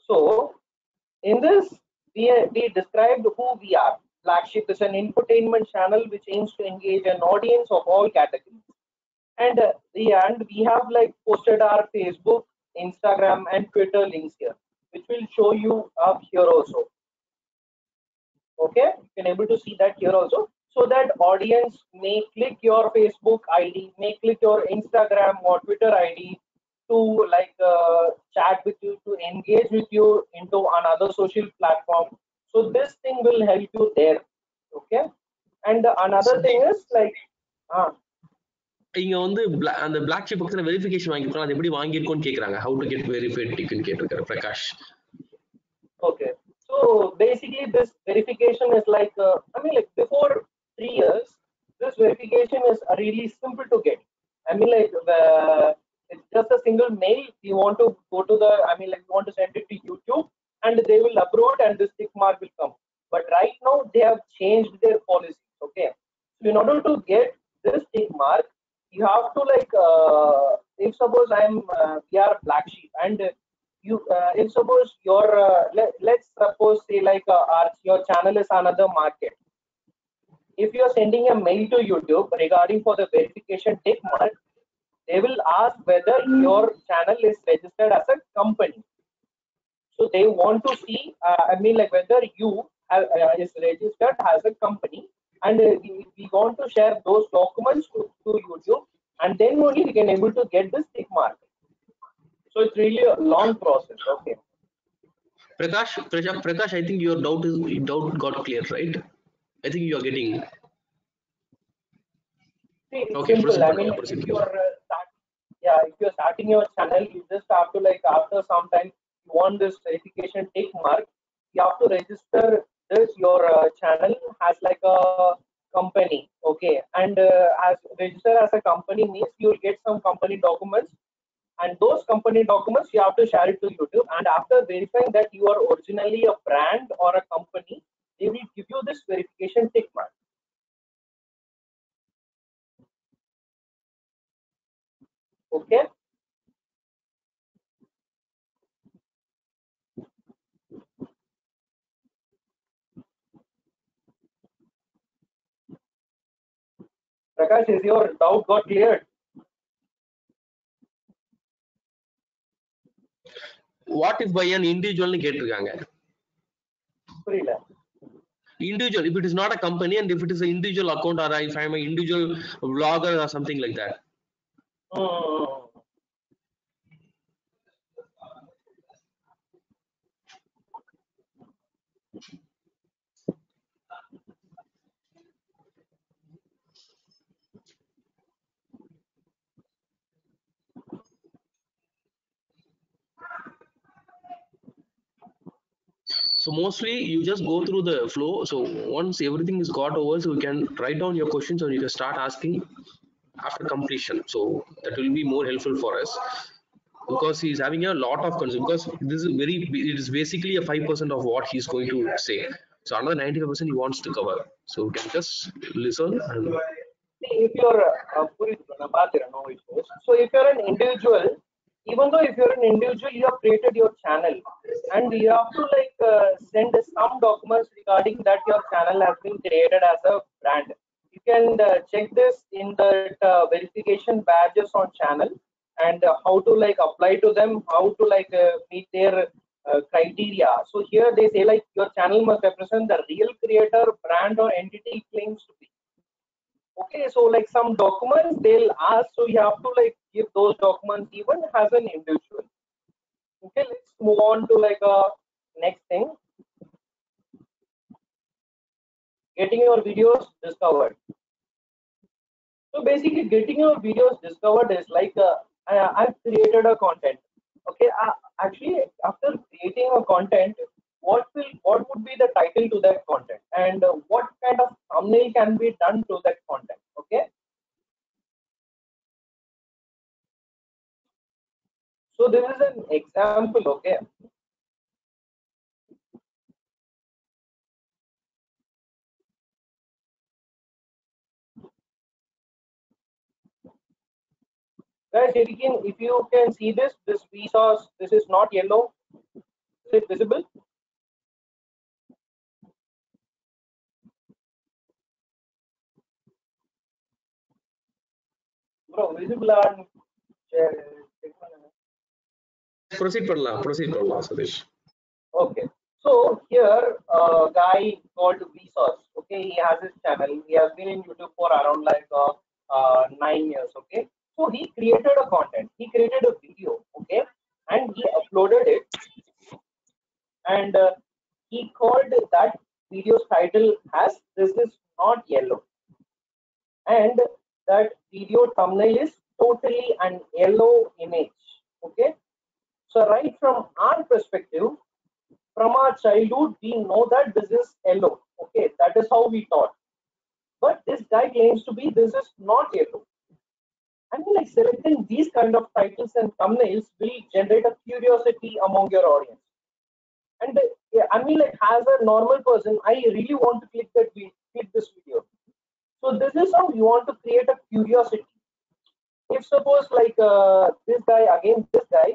So in this, we, we described who we are. Black Sheep is an infotainment channel which aims to engage an audience of all categories. And uh, the and we have like posted our Facebook, Instagram, and Twitter links here, which will show you up here also. Okay, you can able to see that here also, so that audience may click your Facebook I D, may click your Instagram or Twitter I D to like uh, chat with you, to engage with you into another social platform. So this thing will help you there. Okay, and another thing is like, uh, இங்க வந்து bla- அந்த black ship பக்கத்துல verification வாங்கிருக்கோம் அது எப்படி வாங்கியிருக்கோம்னு கேக்குறாங்க how to get verified ticket கேட்டிருக்காரு Prakash. okay, so basically this verification is like, uh, I mean like before three years, this verification is really simple to get. I mean like uh, it's just a single mail. You want to go to the, I mean like you want to send it to YouTube and they will upload and this tick mark will come. But right now they have changed their policy. Okay, so in order to get this tick mark, you have to like, uh, if suppose I'm uh, we are black sheep and you uh, if suppose your uh, let, let's suppose say like uh, our, your channel is another market. If you are sending a mail to YouTube regarding for the verification tick mark, they will ask whether your channel is registered as a company. So they want to see, uh, I mean like whether you have, uh, is registered as a company, and uh, we, we want to share those documents to, to YouTube, and then only we can able to get this tick mark. So it's really a long process. Okay. Prakash, Prakash, Prakash, I think your doubt is doubt got clear, right? I think you are getting. See, it's Okay, simple. proceed, I Prakash, mean, proceed. if you are uh, start, yeah, if you're starting your channel, you just have to like after some time you want this verification tick mark. You have to register this your uh, channel as like a company, okay? And uh, as register as a company means you will get some company documents, and those company documents you have to share it to YouTube. And after verifying that you are originally a brand or a company, they will give you this verification tick mark. Okay. Prakash, is your doubt got cleared? What if by an individual கேட்டிருக்காங்க? புரியல. Individual, if it is not a company and if it is an individual account or if I'm an individual vlogger or something like that. Hmm. So mostly you just go through the flow. So once everything is got over, so you can write down your questions and you can start asking after completion. So that will be more helpful for us because he is having a lot of concerns. Because this is very, it is basically a five percent of what he's going to say. So another ninety-five percent he wants to cover. So we can just listen and See, if you're uh, புரியுது, நான் பார்க்கிறேன், no issues. So if you're an individual, even though if you're an individual, you have created your channel and you have to like uh, send some documents regarding that your channel has been created as a brand. You can uh, check this in the uh, verification badges on channel and uh, how to like apply to them, how to like uh, meet their uh, criteria. So here they say like your channel must represent the real creator, brand or entity it claims to be. Okay, so like some documents they'll ask, so you have to like give those documents even as an individual. Okay, let's move on to like a next thing. Getting your videos discovered. So basically, getting your videos discovered is like uh, I, I've created a content. Okay, uh, actually, after creating a content, what will what would be the title to that content, and uh, what kind of thumbnail can be done to that content? Okay. So this is an example, okay. Guys, if you can, if you can see this, this V sauce, this is not yellow. Is it visible? Bro, visible and proceed பண்ணலாம் proceed பண்ணலாம் Satish. okay. So here a uh, guy called Vsauce. Okay, he has his channel. He has been in YouTube for around like uh, uh, nine years. Okay, so he created a content. He created a video. Okay, and he uploaded it, and uh, he called that video's title as "This is not yellow," and that video thumbnail is totally an yellow image. Okay, so right from our perspective, from our childhood, we know that this is yellow. Okay, that is how we thought. But this guy claims to be this is not yellow. I mean, like selecting these kind of titles and thumbnails will generate a curiosity among your audience. And uh, yeah, I mean, like as a normal person, I really want to click that video, click this video. So this is how you want to create a curiosity. If suppose like uh, this guy again, this guy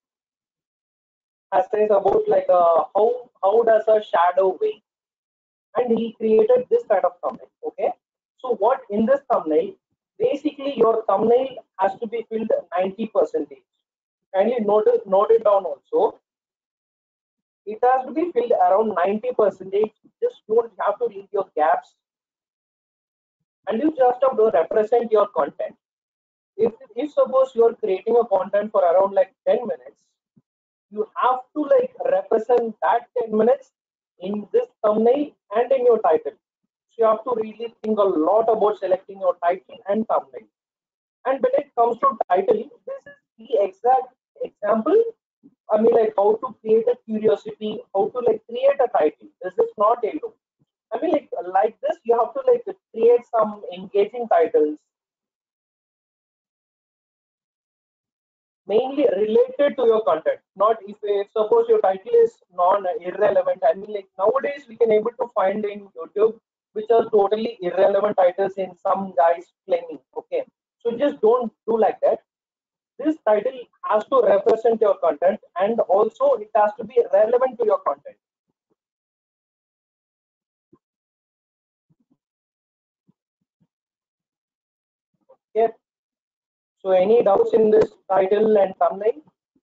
has says about like uh, how how does a shadow weigh, and he created this kind of thumbnail. Okay, so what in this thumbnail, basically your thumbnail has to be filled ninety percentage. Kindly note it, note it down also. It has to be filled around ninety percentage. Just don't have to leave your gaps, and you just have to represent your content. If if suppose you are creating a content for around like ten minutes, you have to like represent that ten minutes in this thumbnail and in your title. So you have to really think a lot about selecting your title and thumbnail. And when it comes to title, this is the exact example. I mean, like how to create a curiosity, how to like create a title. This is not a look. I mean, like like this, you have to like create some engaging titles, mainly related to your content. Not if, if suppose your title is non irrelevant. I mean, like nowadays we can able to find in YouTube which are totally irrelevant titles in some guys claiming. Okay, so just don't do like that. This title has to represent your content, and also it has to be relevant to your content. Okay, so any doubts in this title and thumbnail?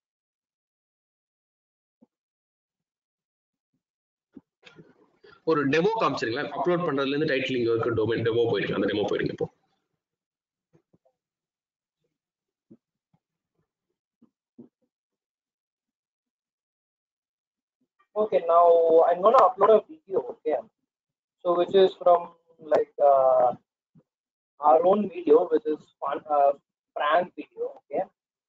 ஒரு demo காமிச்சிருங்களா upload பண்றதுல இருந்து title இங்க வரைக்கும் domain demo போயிடுங்க அந்த demo போயிடுங்க இப்போ Okay, now I'm gonna upload a video. Okay, so which is from like uh, our own video, which is fun uh, prank video. Okay,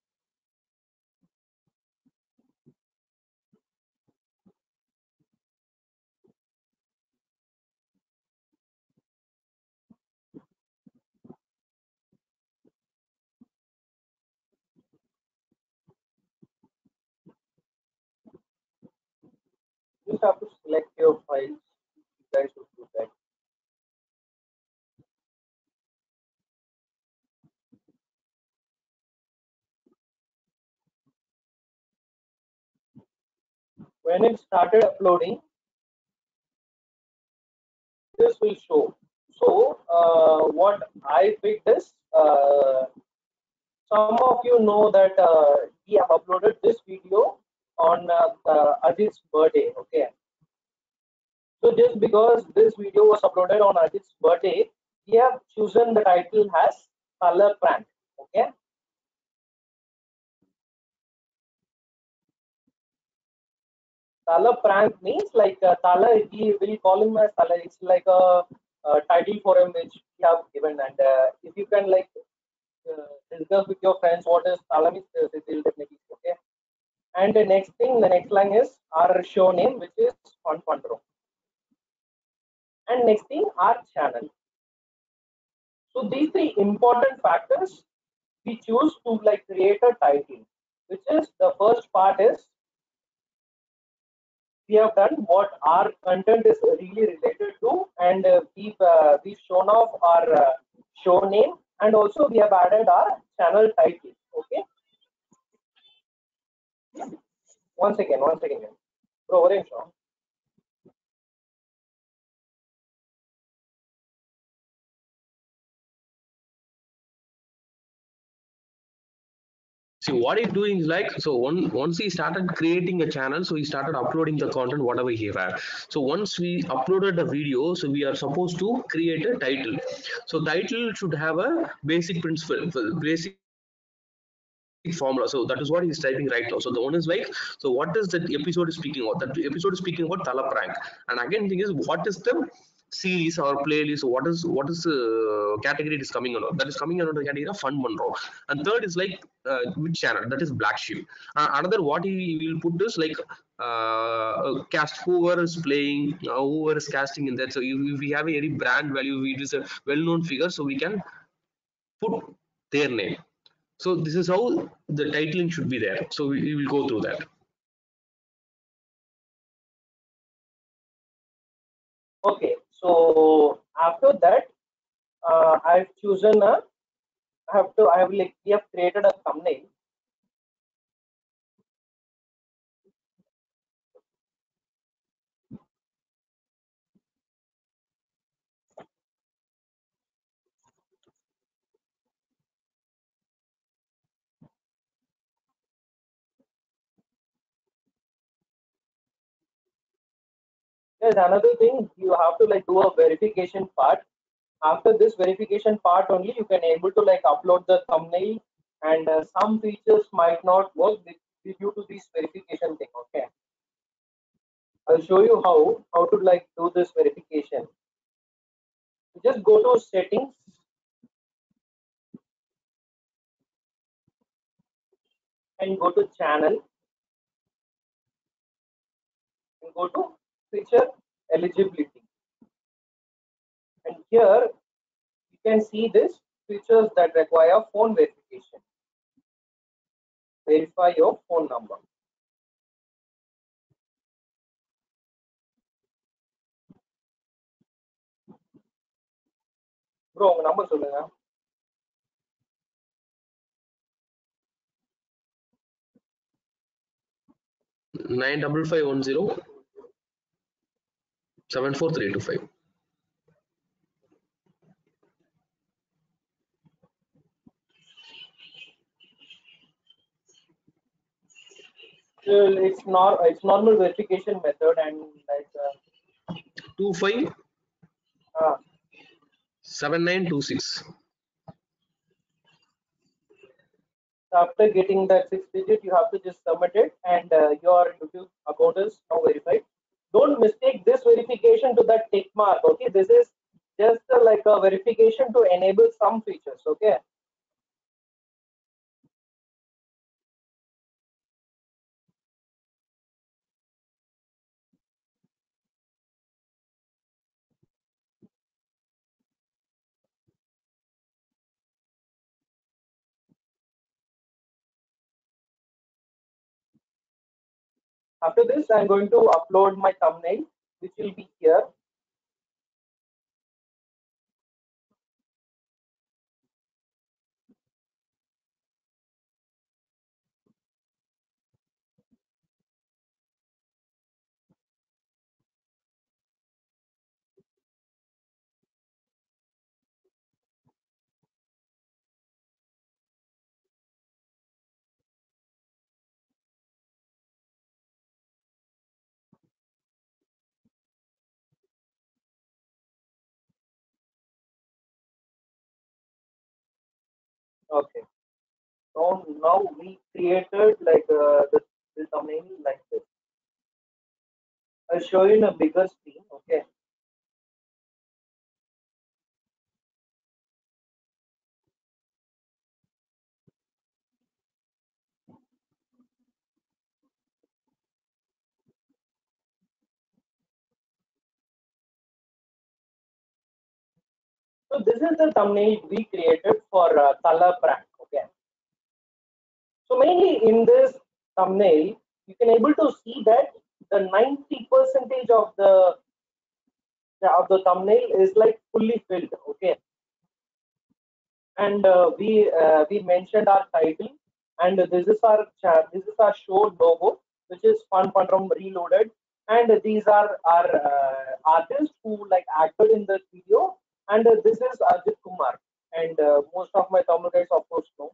you just have to select your files. You guys should do that. When it started uploading, this will show. So uh, what I picked is uh, some of you know that uh, we have uploaded this video on uh, uh, Ajit's birthday. Okay, so just because this video was uploaded on Ajit's birthday, we have chosen the title as Color Prank. Okay, Tala prank means like uh, Tala, we will call him as Tala. It's like a, a title for him which we have given, and uh, if you can like uh, discuss with your friends what is Tala means, uh, it will definitely okay. And the next thing, the next line is our show name, which is Fun Fun Room. And next thing, our channel. So these three important factors we choose to like create a title, which is the first part is we have done what our content is really related to, and uh, we've, uh, we've shown off our uh, show name, and also we have added our channel title. Okay, one second, one second. Bro, ஒரே நிமிஷம். See what he's doing is like, so one once he started creating a channel, so he started uploading the content whatever he had. So once we uploaded the video, so we are supposed to create a title. So title should have a basic principle, basic formula. So that is what he's typing right now. So the one is like, so what is that episode is speaking about? That episode is speaking about Tala prank. And again, thing is, what is the series or playlist? What is what is the category it is coming under? That is coming under the category of fun one row. And third is like uh, which channel? That is Black Sheep. Uh, another what he will put is like uh, cast whoever is playing, uh, whoever is casting in that. So if, if we have a very brand value, it is a well-known figure, so we can put their name. So this is how the titling should be there. So we, we will go through that. Okay, so after that, uh, I've chosen a. I have to. I have like we have created a thumbnail. There's another thing. You have to like do a verification part. After this verification part only, you can able to like upload the thumbnail, and uh, some features might not work due to this verification thing. Okay, I'll show you how how to like do this verification. Just go to settings and go to channel and go to feature eligibility, and here you can see this features that require phone verification. Verify your phone number. Bro, உங்க number சொல்லுங்க. nine double five one zero seven four three two five. Well, it's not it's normal verification method, and like uh, two five uh, seven nine two six. after getting that six digit, you have to just submit it, and uh, your YouTube account is now verified. Don't mistake this verification to that tick mark. Okay, this is just uh, like a verification to enable some features. Okay. After this, I'm going to upload my thumbnail, which will be here. Okay. So now we created like uh, the, the thumbnail like this. I'll show you in a bigger screen. Okay. So this is the thumbnail we created for uh, Tala prank. Okay. So mainly in this thumbnail, you can able to see that the ninety percentage of the of the thumbnail is like fully filled. Okay. And uh, we uh, we mentioned our title, and this is our chat. This is our show logo, which is Fun Pandram Reloaded. and these are our uh, artists who like acted in this video, and uh, this is Ajit Kumar, and uh, most of my Tamil guys of course know.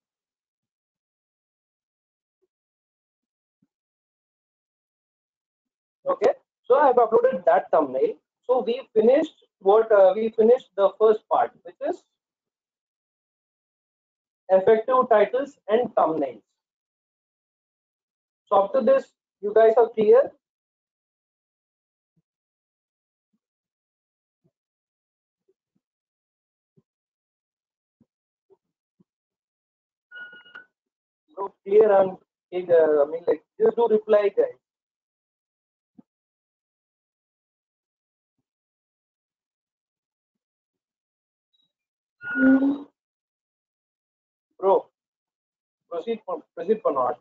Okay, so I've uploaded that thumbnail. So we finished what uh, we finished the first part, which is effective titles and thumbnails. So up to this, you guys are clear? So clear and uh, I mean like just do reply guys. Bro, proceed from proceed for not.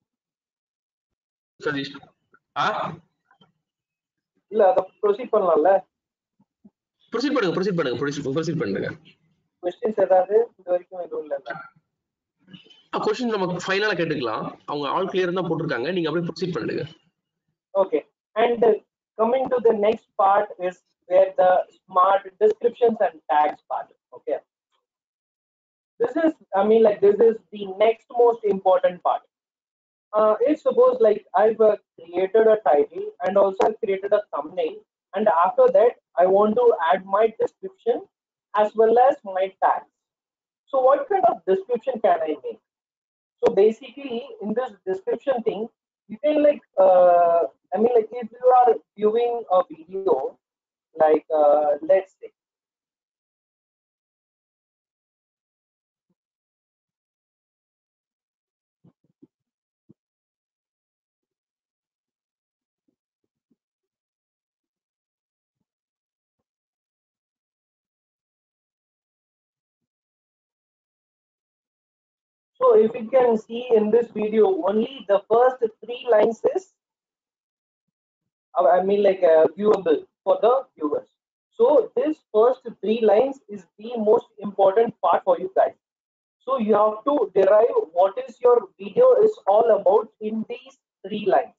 Satish ah இல்ல அத proceed பண்ணலாம்ல. Proceed பண்ணுங்க proceed பண்ணுங்க proceed proceed பண்ணுங்க. Questions ஏதாவது இது வரைக்கும் எதுவும் இல்லல்ல. क्वेश्चन நம்ம ஃபைனலா கேட்டுக்கலாம். அவங்க ஆல் கிளியர் தான் போட்டுருக்காங்க. நீங்க அப்படியே ப்ரொசீட் பண்ணுங்க. Okay, and uh, coming to the next part is where the smart descriptions and tags part. Okay, this is I mean like this is the next most important part. Uh, it's suppose like I've uh, created a title and also I've created a thumbnail, and after that I want to add my description as well as my tags. So what kind of description can I make? So basically in this description thing, you can like uh, I mean like if you are viewing a video, like uh, let's say so if you can see in this video, only the first three lines is uh, I mean like uh, viewable for the viewers. So this first three lines is the most important part for you guys. So you have to derive what is your video is all about in these three lines.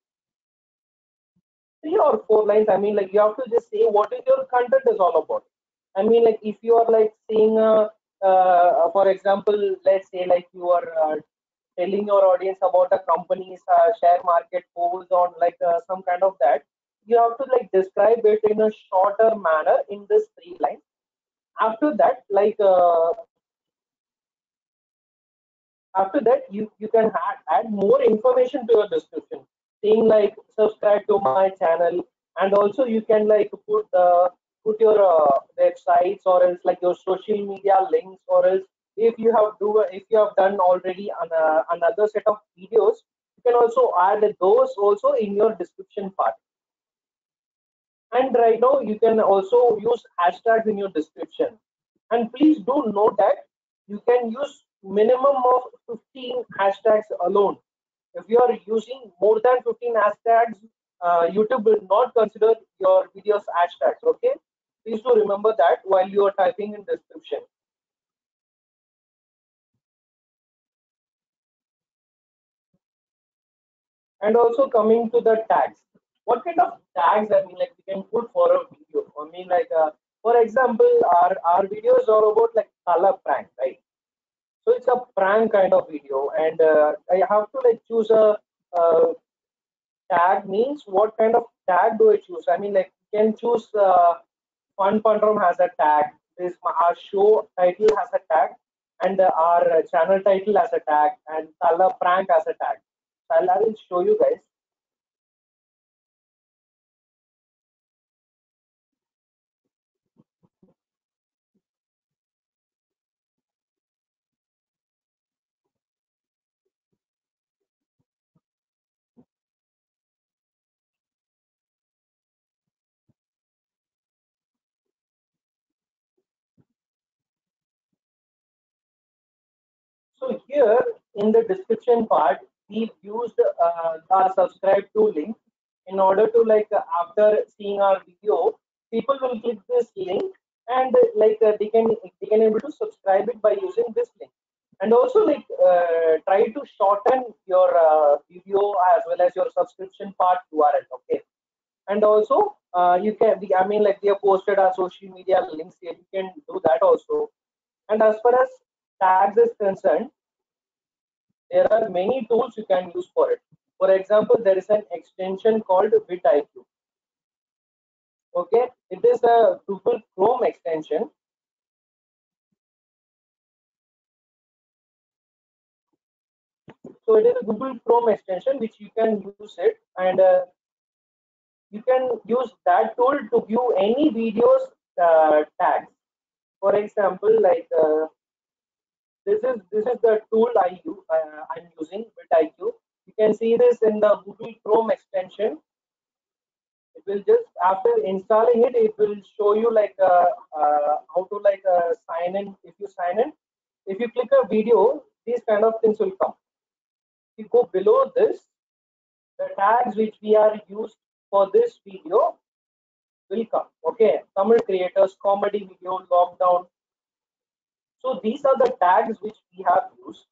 Three or four lines. I mean, like you have to just say what is your content is all about. I mean, like if you are like saying, uh, uh, for example, let's say like you are uh, telling your audience about a company's uh, share market goals on like uh, some kind of that, you have to like describe it in a shorter manner in this three lines. After that, like uh, after that you you can add, add more information to your description, saying like subscribe to my channel, and also you can like put uh, put your uh, websites or else like your social media links, or else if you have do if you have done already an, uh, another set of videos, you can also add those also in your description part. And right now you can also use hashtags in your description, and please do note that you can use minimum of fifteen hashtags alone. If you are using more than fifteen hashtags, uh, YouTube will not consider your videos hashtags. Okay, please do remember that while you are typing in description. And also coming to the tags, what kind of tags I mean like we can put for a video? I mean like uh, for example, our our videos are about like color prank, right? So it's a prank kind of video, and uh, I have to like choose a uh, tag. Means what kind of tag do I choose? I mean like you can choose uh, Fun Pandram has a tag. This our show title has a tag, and uh, our channel title has a tag, and color prank has a tag. So I'll, I will show you guys. So here in the description part, we've used uh, our subscribe to link in order to like uh, after seeing our video, people will click this link, and uh, like uh, they can they can able to subscribe it by using this link. and also like uh, try to shorten your uh, video as well as your subscription part U R L. Okay, and also uh, you can the, I mean like we have posted our social media links here, you can do that also. And as far as tags is concerned, there are many tools you can use for it. For example, there is an extension called vidIQ. Okay, it is a Google Chrome extension. So it is a Google Chrome extension which you can use it, and uh, you can use that tool to view any videos uh, tags. For example, like uh, this is this is the tool I use, uh, I'm using vidIQ. You can see this in the Google Chrome extension. It will just after installing it, it will show you like uh, uh, how to like uh, sign in. If you sign in, if you click a video, these kind of things will come. If you go below this, the tags which we are used for this video will come. Okay, Tamil creators, comedy video, lockdown. So these are the tags which we have used.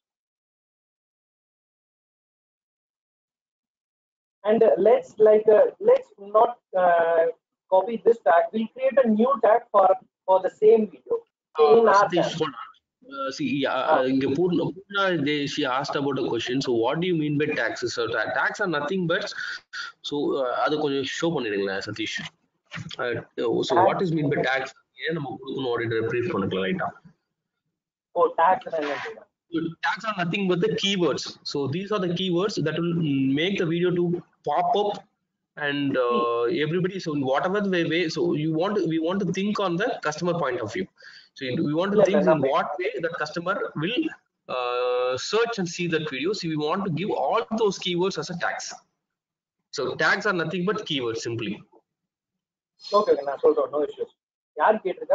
And uh, let's like uh, let's not uh, copy this tag. We'll create a new tag for for the same video Uh, in our Satish, channel. hold on. Uh, see, yeah, uh, Ah, இங்க Poorna Poorna, they- she asked about a question. So, what do you mean by taxes? So, ta- tax are nothing but, so uh, அது கொஞ்சம் show பண்ணிடுங்களேன் Satish. Uh, so, what tags. is mean by tax? ஏன் நம்ம கொடுக்கணும் அப்படின்னு brief பண்ணிக்கலாம் ரைட்டா. Oh, tags and everything. Tags are nothing but the keywords. So these are the keywords that will make the video to pop up, and See, uh, everybody. So in whatever way, way, so you want to, we want to think on the customer point of view. So we want to இல்ல இல்ல think in நம்ம what way that customer will uh, search and see that video. So we want to give all those keywords as a tags. So tags are nothing but keywords simply. Okay okay நான் சொல்றேன், no issues. யார் கேட்டிருக்கா?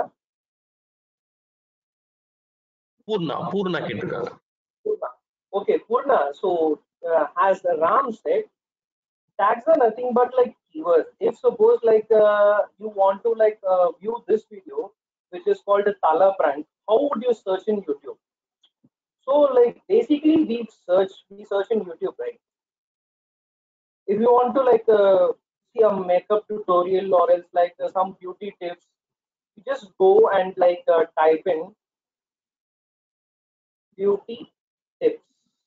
Purna, Purna கேட்டிருக்காங்க. Purna. Okay, Purna. So uh, as Ram said, tags are nothing but like keywords. If suppose like uh, you want to like uh, view this video which is called a Tala prank, how would you search in YouTube? So like basically we search we search in YouTube, right? If you want to like uh, see a makeup tutorial or else like uh, some beauty tips, you just go and like uh, type in beauty tips.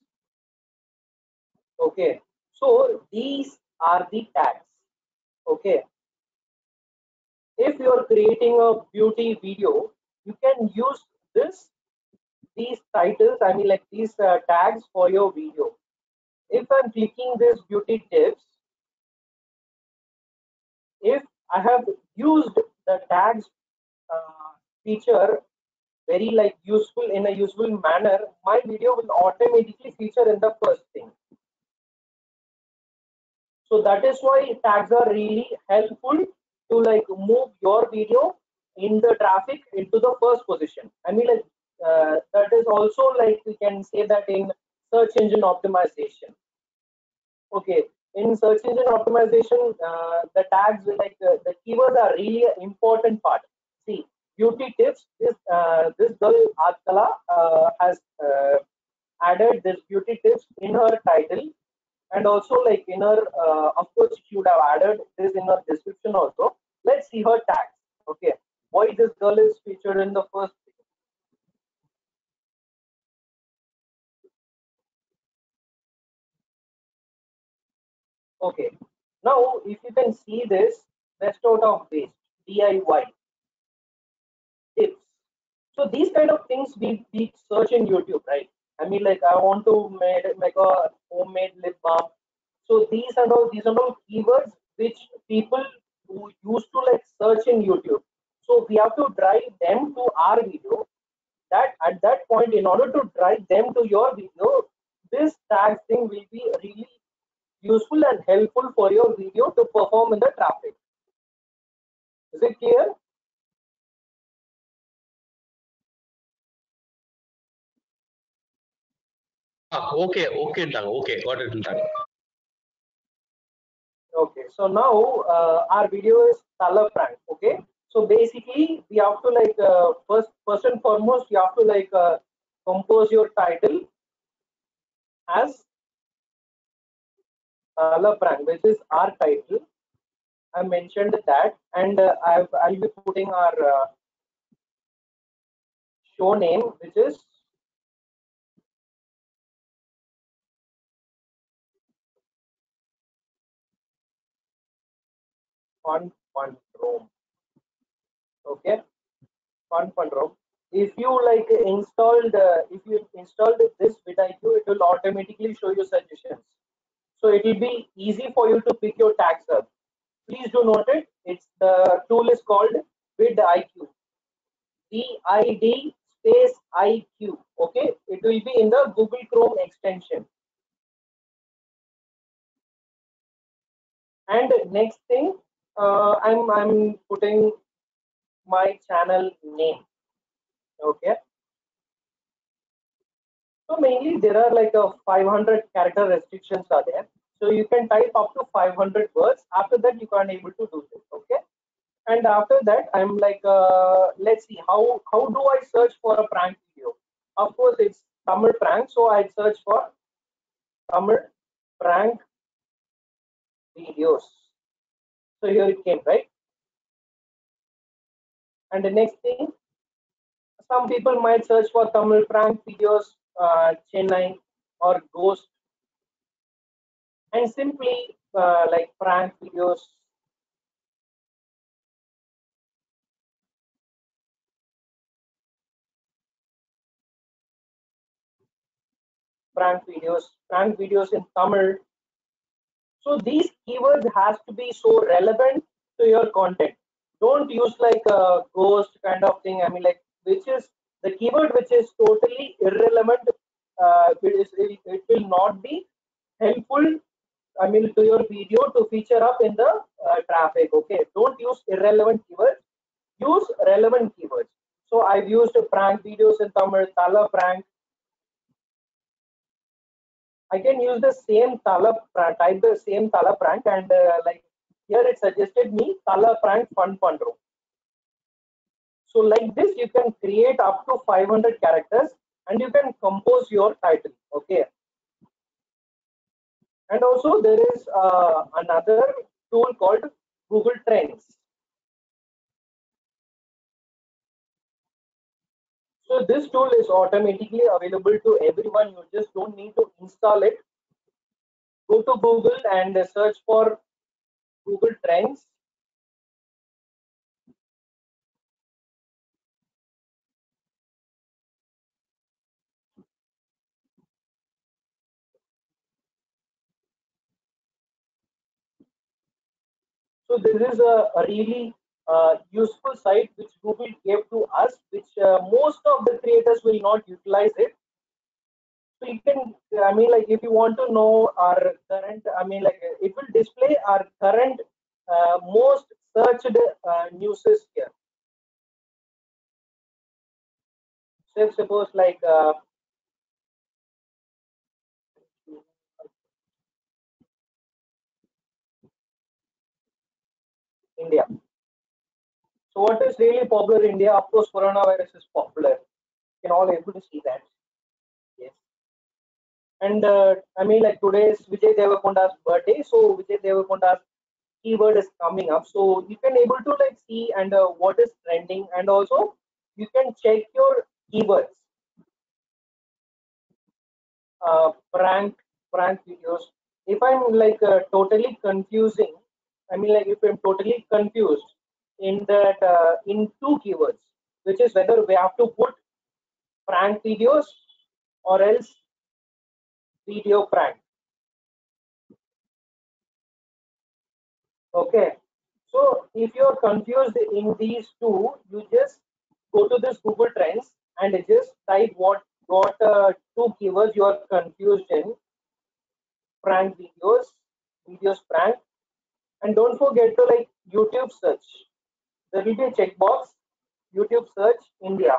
Okay, so these are the tags. Okay, if you're creating a beauty video, you can use this these titles, I mean like these uh, tags for your video. If I'm clicking this beauty tips, if I have used the tags uh, feature very like useful in a useful manner, my video will automatically feature in the first thing. So that is why tags are really helpful to like move your video in the traffic into the first position. I mean like uh, that is also like we can say that in search engine optimization. Okay, in search engine optimization, uh, the tags like uh, the keywords are really an important part. See, beauty tips. This uh, this girl Adkala uh, has uh, added this beauty tips in her title, and also like in her uh, of course she would have added this in her description also. Let's see her tags. Okay, why this girl is featured in the first thing. Okay, now if you can see this, best out of waste D I Y tips. So these kind of things we, we search in YouTube, right? I mean, like I want to make, make a homemade lip balm. So these and all these are all keywords which people who used to like search in YouTube. So we have to drive them to our video. That at that point, in order to drive them to your video, this tag thing will be really useful and helpful for your video to perform in the traffic. Is it clear? Ah, okay, okay, okay, got it. Okay, so now uh, our video is color prank. Okay, so basically we have to like uh, first first and foremost we have to like uh, compose your title as Tala Prank, which is our title. I mentioned that, and uh, I've, I'll be putting our uh, show name, which is Fun Fun Room. Okay, Fun Fun Room. If you like installed, uh, if you installed this vidIQ, it will automatically show you suggestions. So it will be easy for you to pick your tags up. Please do note it. It's the tool is called vidIQ. V I D space I Q. Okay, it will be in the Google Chrome extension. And next thing, uh, I'm I'm putting my channel name. Okay. So mainly there are like a five hundred character restrictions are there. So you can type up to five hundred words. After that, you can't able to do this. Okay. And after that, I'm like, uh, let's see how how do I search for a prank video? Of course, it's Tamil prank, so I search for Tamil prank videos. So here it came, right? And the next thing, some people might search for Tamil prank videos, uh, Chennai or ghost, and simply uh, like prank videos. Prank videos, prank videos in Tamil. So these keywords has to be so relevant to your content. Don't use like a ghost kind of thing. I mean, like which is the keyword which is totally irrelevant. Uh, it, is, it, it will not be helpful. I mean, to your video to feature up in the uh, traffic. Okay, don't use irrelevant keywords. Use relevant keywords. So I've used prank videos in Tamil, Tala prank. I can use the same Tala prank, type the same Tala prank, and uh, like here it suggested me Tala prank fun fun room. So like this, you can create up to five hundred characters, and you can compose your title. Okay. And also there is uh, another tool called Google Trends. So this tool is automatically available to everyone. You just don't need to install it. Go to Google and search for Google Trends. So this is a, a really uh, useful site which Google gave to us, which uh, most of the creators will not utilize it. So you can, I mean, like if you want to know our current, I mean, like it will display our current uh, most searched uh, news here. So suppose like uh, India. So what is really popular in India? Of course, coronavirus is popular. You can all able to see that. Yes. And uh, I mean, like today is Vijay Deverakonda's birthday, so Vijay Deverakonda's keyword is coming up. So you can able to like see and uh, what is trending, and also you can check your keywords. Uh, prank prank videos. If I'm like uh, totally confusing, I mean, like if I'm totally confused in that uh, in two keywords, which is whether we have to put prank videos or else video prank. Okay, so if you're confused in these two, you just go to this Google Trends and just type what what uh, two keywords you are confused in. Prank videos, videos prank, and don't forget to like YouTube search. There will be a checkbox. YouTube search India.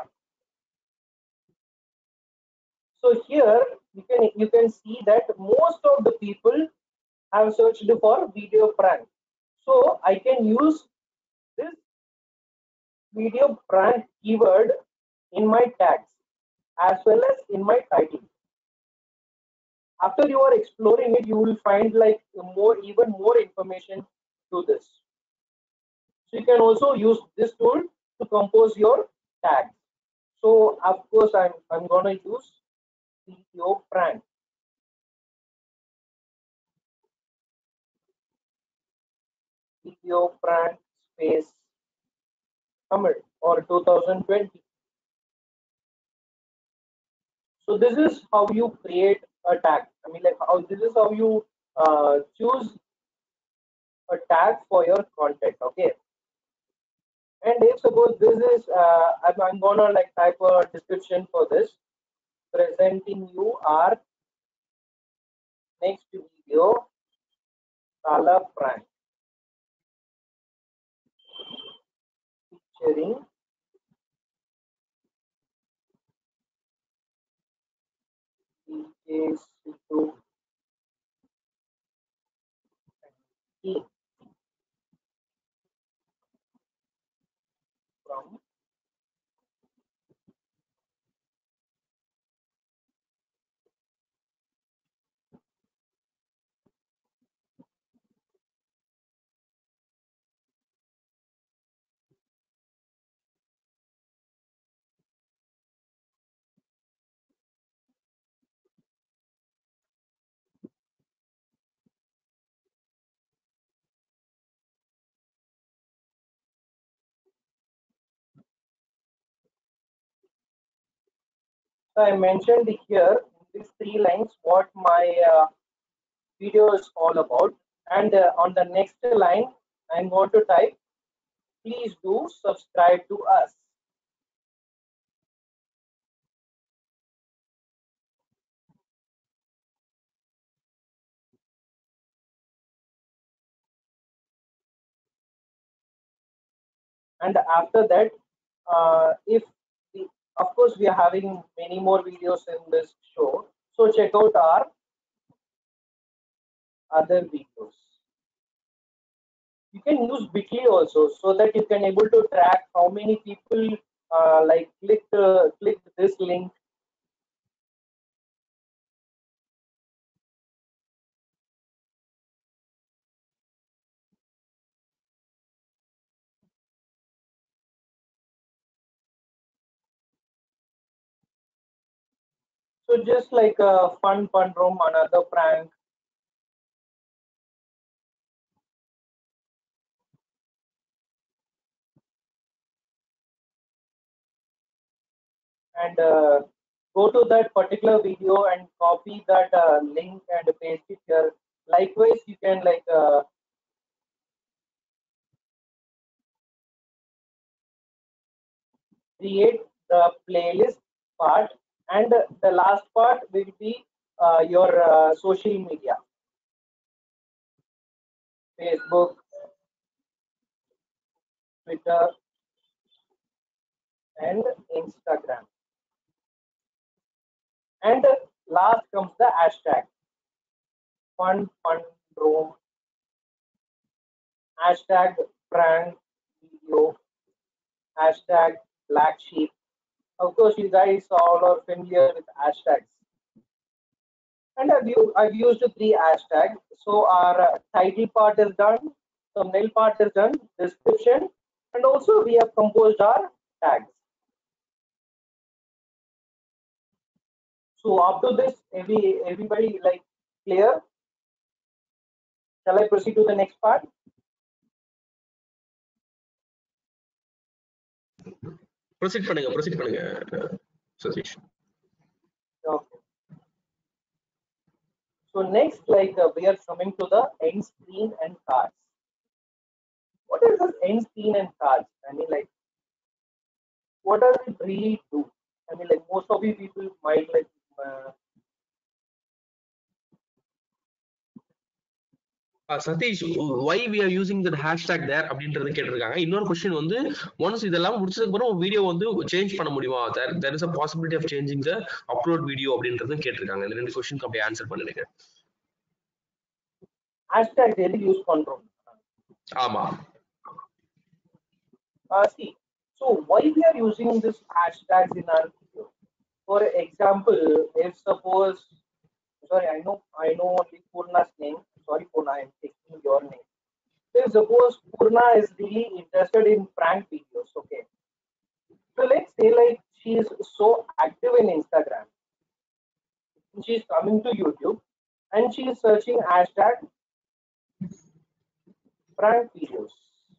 So here you can you can see that most of the people have searched for video prank. So I can use this video prank keyword in my tags. as well as in my title. After you are exploring it, you will find like more, even more information to this. So you can also use this tool to compose your tags. So of course, I'm I'm gonna use C E O prank. C E O prank space Tamil or two thousand twenty. So this is how you create a tag. I mean, like how this is how you uh, choose a tag for your content. Okay. And if suppose this is, uh, I'm, I'm gonna like type a description for this, presenting you our next video, Sala prank, featuring D J Sidhu and from So I mentioned here in these three lines what my uh, video is all about, and uh, on the next line I'm going to type, please do subscribe to us. And after that, uh, if the, of course we are having many more videos in this show, so check out our other videos. You can use Bitly also, so that you can able to track how many people uh, like clicked uh, clicked this link. So just like a fun fun room, another prank. And uh, go to that particular video and copy that uh, link and paste it here. Likewise, you can like uh, create the playlist part, and the last part will be uh, your uh, social media, Facebook, Twitter, and Instagram. And last comes the hashtag fun fun room, hashtag prank video, hashtag black sheep. Of course, you guys all are familiar with hashtags. And I've used, I've used three hashtags. So our uh, title part is done, thumbnail part is done, description, and also we have composed our tags. So up to this, every everybody like clear? Shall I proceed to the next part? proceed பண்ணுங்க proceed பண்ணுங்க Satish. Okay. So next, like uh, we are coming to the end screen and cards. What is this end screen and cards? I mean, like, what does it really do? I mean, like, most of you people might like. Uh, Satish, why we are using that hashtag there அப்படின்றது கேட்டிருக்காங்க. இன்னொரு question வந்து, once இதெல்லாம் முடிச்சதுக்கு அப்புறம் video வந்து change பண்ண முடியுமா? there there is a possibility of changing the upload video அப்படின்றதும் கேட்டிருக்காங்க. இந்த ரெண்டு கொஸ்டினுக்கு அப்படியே ஆன்சர் பண்ணுங்க. hashtag daily use control. ஆமா. Uh, see, so why we are using this hashtags in our video? For example, if suppose, sorry, I know, I know only Purna's name. Sorry, Purna, I'm taking your name. So if suppose Purna is really interested in prank videos, okay. So let's say like she is so active in Instagram. She's coming to YouTube and she is searching hashtag prank videos.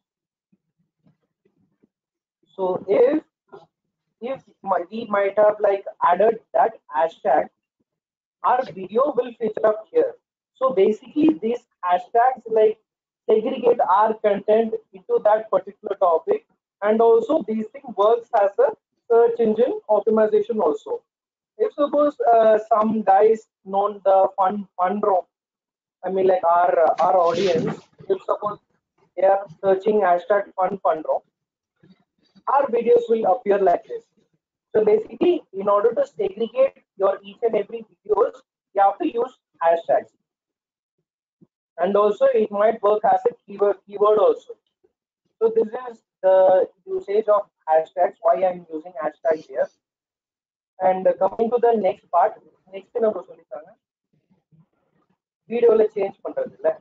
So if if my, we might have like added that hashtag, our video will feature up here. So basically these hashtags like segregate our content into that particular topic, and also these thing works as a search engine optimization also. If suppose uh, some guys known the fun fun rock, I mean like our our audience, if suppose they are searching hashtag fun fun rock, our videos will appear like this. So basically, in order to segregate your each and every videos, you have to use hashtags. And also it might work as a keyword keyword also. So this is the usage of hashtags, why I'm using hashtags here. And coming to the next part, next என்ன bro சொல்லிட்டாங்க வீடியோல change பண்றது இல்ல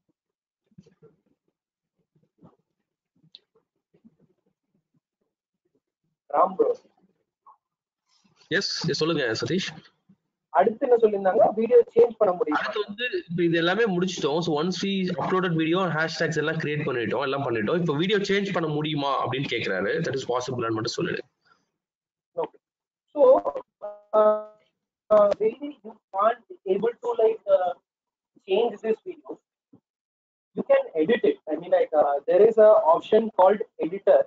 Ram bro S சொல்லுங்க சதீஷ். அடுத்து என்ன சொல்லியிருந்தாங்க video change பண்ண முடியும். அடுத்து வந்து இப்போ இது எல்லாமே முடிச்சிட்டோம். So once we uploaded video hashtags எல்லாம் கிரியேட் பண்ணிட்டோம், எல்லாம் பண்ணிட்டோம். இப்போ வீடியோ சேஞ்ச் பண்ண முடியுமா அப்படின்னு கேட்கறாரு. தட் இஸ் பாசிபிளான்னு மட்டும் சொல்லுங்க. Okay. So uh, uh, really you can't be able to like uh, change this video. You can edit it. I mean like uh, there is a option called editor.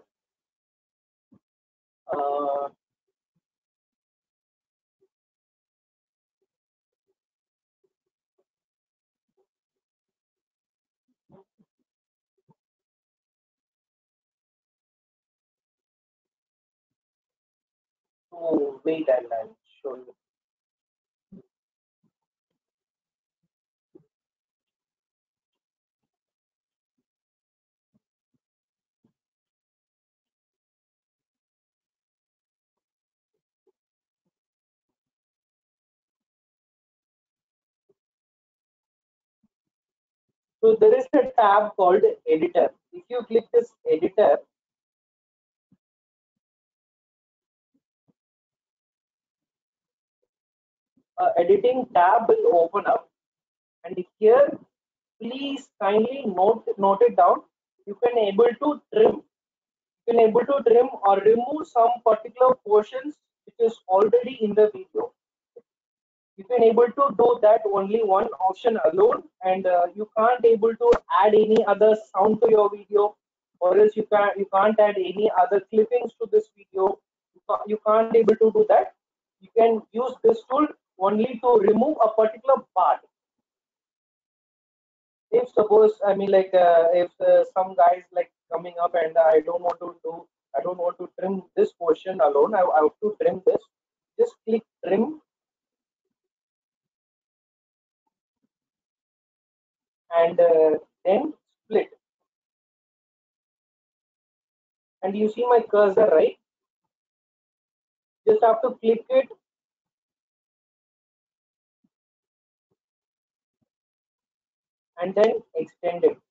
Uh, so wait, I'll, I'll show you. So there is a tab called editor. If you click this editor, uh, editing tab will open up, and here please kindly note note it down. You can able to trim. You can able to trim or remove some particular portions which is already in the video. You can able to do that only one option alone, and uh, you can't able to add any other sound to your video, or else you can you can't add any other clippings to this video. You, ca you can't able to do that. You can use this tool only to remove a particular part. If suppose I mean like uh, if uh, some guys like coming up and I don't want to do I don't want to trim this portion alone, I, I have to trim this. Just click trim, and uh, then split. And you see my cursor, right? Just have to click it and then extend it.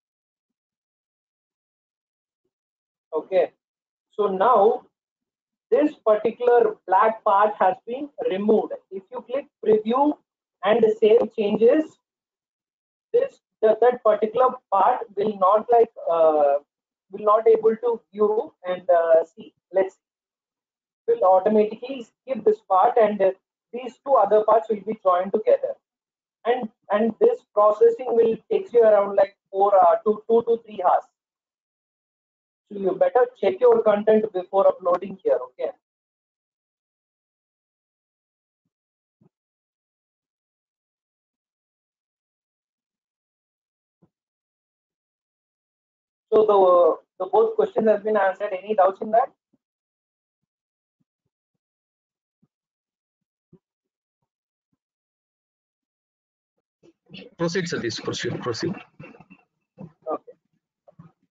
Okay, so now this particular black part has been removed. If you click preview and save changes, this that, that particular part will not like uh, will not able to view and uh, see. Let's will automatically skip this part, and uh, these two other parts will be joined together. And and this processing will take you around like four uh, to two to three hours. So you better check your content before uploading here. Okay. So the the both questions has been answered. Any doubts in that? Proceed, Satish. Proceed. Proceed. Okay.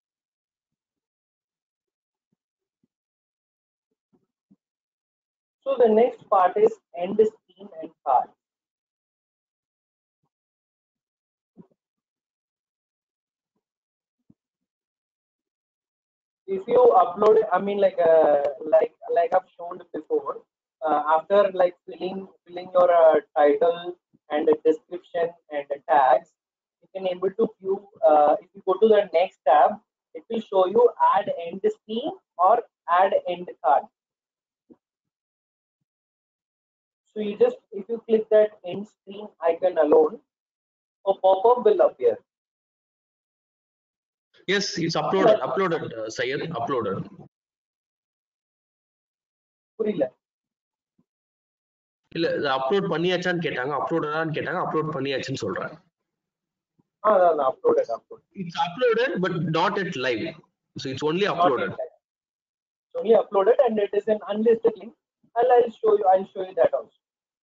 So So the next part is end screen and card. If you upload, I mean, like uh, like like I've shown before, uh, after like filling filling your uh, title and the description and the tags, you can able to view. Uh, if you go to the next tab, it will show you add end screen or add end card. So you just, if you click that end screen icon alone, a pop-up will appear. Yes, it's uploaded. Uploaded, uh, Syed. Uploaded. புரியல. இல்ல upload பண்ணியாச்சான்னு கேட்டாங்க, அப்லோடடான்னு கேட்டாங்க, upload பண்ணியாச்சுன்னு சொல்றேன். Ah, no, no, uploaded, uploaded. It's uploaded, but not at live. So it's only uploaded. It's only uploaded, and it is an unlisted link. I'll, I'll show you. I'll show you that also.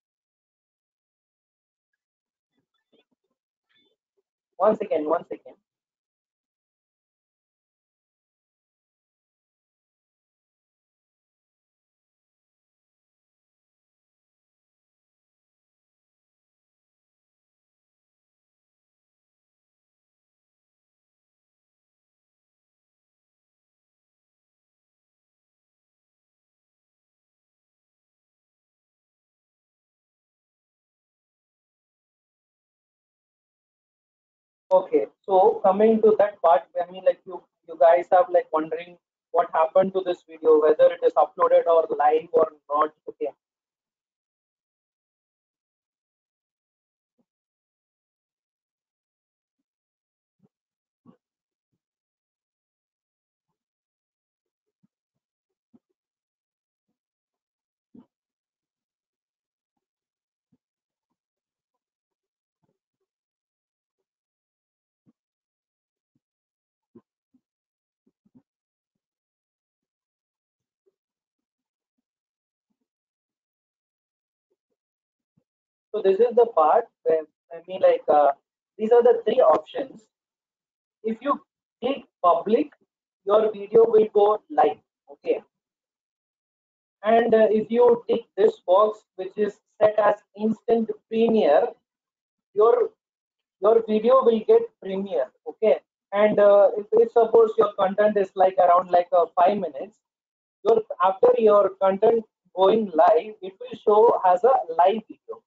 One second. One second. Okay, so coming to that part, I mean, like you, you guys have like wondering what happened to this video, whether it is uploaded or live or not. Okay. So this is the part where, I mean, like uh, these are the three options. If you click public, your video will go live. Okay. And uh, if you tick this box, which is set as instant premiere, your your video will get premiere. Okay. And uh, if, if suppose your content is like around like uh, five minutes, your after your content going live, it will show as a live video.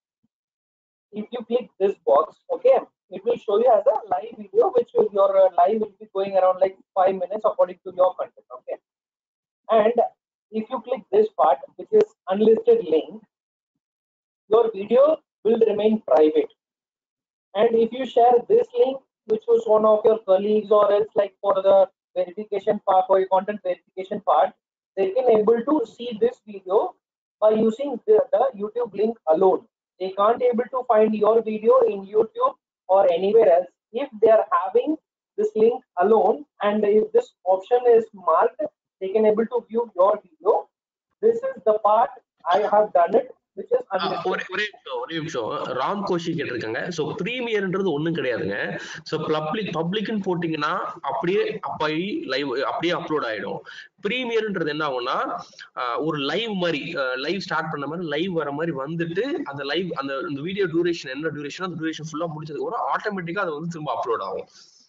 If you click this box, okay, it will show you as a live video, which will, your uh, live will be going around like five minutes according to your content. Okay. And if you click this part, which is unlisted link, your video will remain private. And if you share this link, which was one of your colleagues or else like for the verification part, for your content verification part, they can able to see this video by using the, the YouTube link alone. They can't able to find your video in YouTube or anywhere else if they are having this link alone. And if this option is marked, they can able to view your video. This is the part I have done it, which is unlisted. ஒரே ஒரே நிமிஷம், ஒரே நிமிஷம் ராம் கோஷி கேட்டிருக்காங்க. So ப்ரீமியர்ன்றது ஒன்றும் கிடையாதுங்க. So public பப்ளிக்னு போட்டிங்கன்னா அப்படியே அப்போ லைவ் அப்படியே அப்லோட் ஆயிடும். ப்ரீமியர்ன்றது என்ன ஆகும்னா ஒரு லைவ் மாதிரி லைவ் ஸ்டார்ட் பண்ண மாதிரி லைவ் வர மாதிரி வந்துட்டு அந்த லைவ் அந்த இந்த வீடியோ டியூரேஷன் என்ன டியூரேஷன் அந்த டியூரேஷன் ஃபுல்லா முடிச்சதுக்கு அப்புறம் ஆட்டோமேட்டிக்கா அது வந்து திரும்ப அப்லோட் ஆகும்.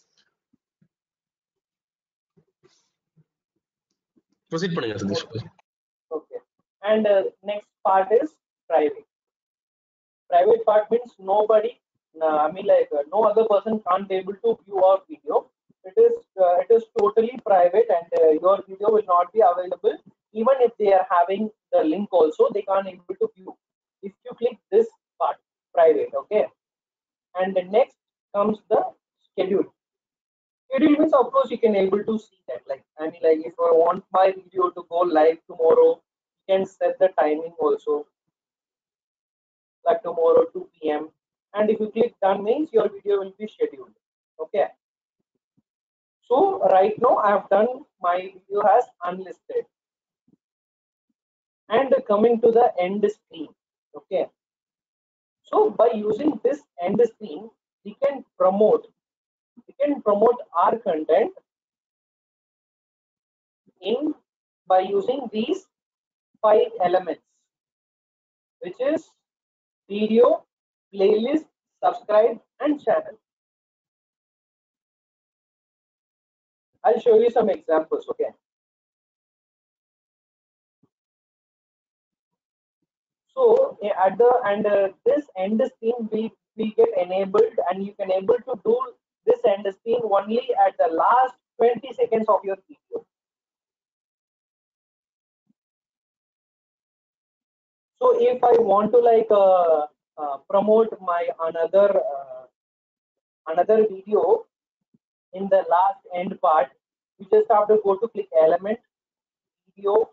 ப்ரொசீட் பண்ணுங்க Satish. Okay. And uh, next part is private. Private part means nobody, uh, I mean, like uh, no other person can't able to view our video. It is uh, it is totally private, and uh, your video will not be available. Even if they are having the link also, they can't able to view. If you click this part, private, okay. And the next comes the schedule. Schedule means, of course, you can able to see that. Like, I mean, like if I want my video to go live tomorrow, you can set the timing also. Like tomorrow two p m and if you click done means your video will be scheduled. Okay. So right now I have done my video as unlisted. And coming to the end screen. Okay. So by using this end screen, we can promote we can promote our content in by using these five elements. which is video, playlist, subscribe, and channel. I'll show you some examples. Okay. So eh, at the and uh, this end screen will will get enabled, and you can able to do this end screen only at the last twenty seconds of your video. So if I want to like uh, uh, promote my another uh, another video in the last end part, you just have to go to click element, video,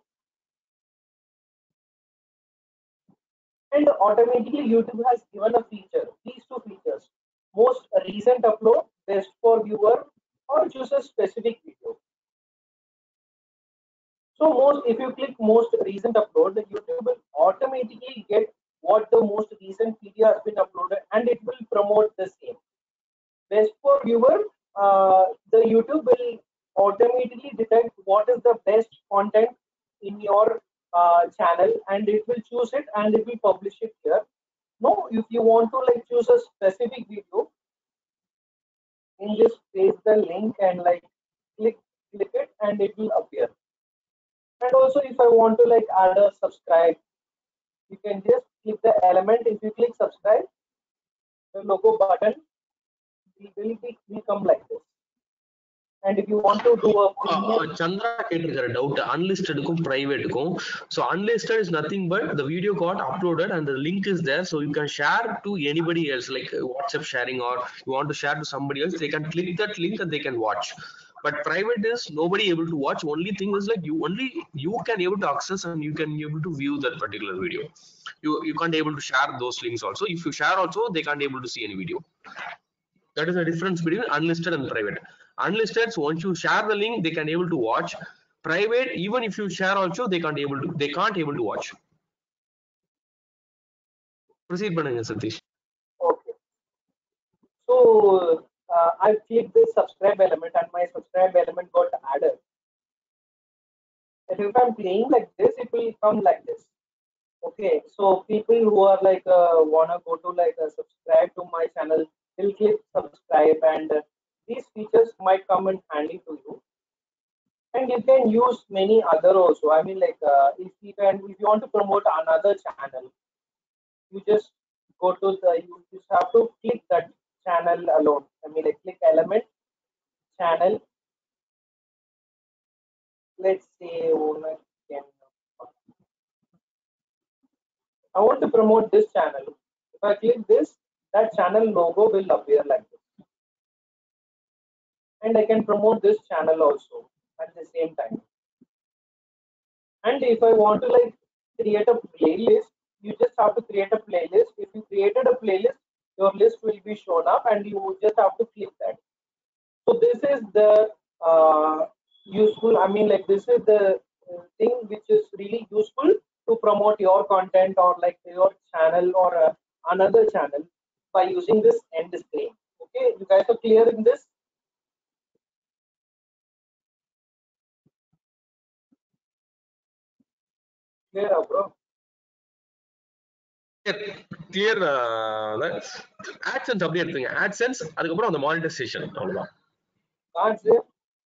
and automatically YouTube has given a feature, these two features: most recent upload, best for viewer, or choose a specific video. So most, if you click most recent upload, the YouTube will automatically get what the most recent video has been uploaded, and it will promote the same. Best for viewer, uh, the YouTube will automatically detect what is the best content in your uh, channel, and it will choose it and it will publish it here. No, if you want to like choose a specific video, you can just paste the link and like click click it, and it will appear. And also, if I want to like add a subscribe, you can just click the element. If you click subscribe, the logo button will, will, be, will come like this. And if you want to do a premium, Chandra கேட்டிருக்கிற doubt unlistedக்கும் privateக்கும். So unlisted is nothing but the video got uploaded and the link is there, so you can share to anybody else, like WhatsApp sharing, or you want to share to somebody else, they can click that link and they can watch. But private is nobody able to watch. Only thing is like you only you can able to access and you can able to view that particular video. You you can't able to share those links also. If you share also, they can't able to see any video. That is the difference between unlisted and private. Unlisted, so once you share the link, they can able to watch. Private, even if you share also, they can't able to they can't able to watch. Proceed பண்ணுங்க Satish. okay. So uh, I clicked this subscribe element, and my subscribe element got added. And if I'm playing like this, it will come like this. Okay, so people who are like uh, wanna go to like uh, subscribe to my channel, will click subscribe, and uh, these features might come in handy to you. And you can use many other also. I mean, like uh, if you can, if you want to promote another channel, you just go to the, you just have to click that channel alone. I mean, like click element, channel. Let's say oh, I want to promote this channel. If I click this, that channel logo will appear like this. And I can promote this channel also at the same time. And if I want to like create a playlist, you just have to create a playlist. If you created a playlist, your list will be shown up, and you just have to click that. So this is the uh, useful, I mean, like this is the uh, thing which is really useful to promote your content, or like your channel, or uh, another channel, by using this end screen. Okay, you guys are clear in this? Clear, bro? Clear. AdSense அப்படியே எடுத்துங்க. AdSense அதுக்கப்புறம் அந்த monetization அவ்வளவுதான். Can't say.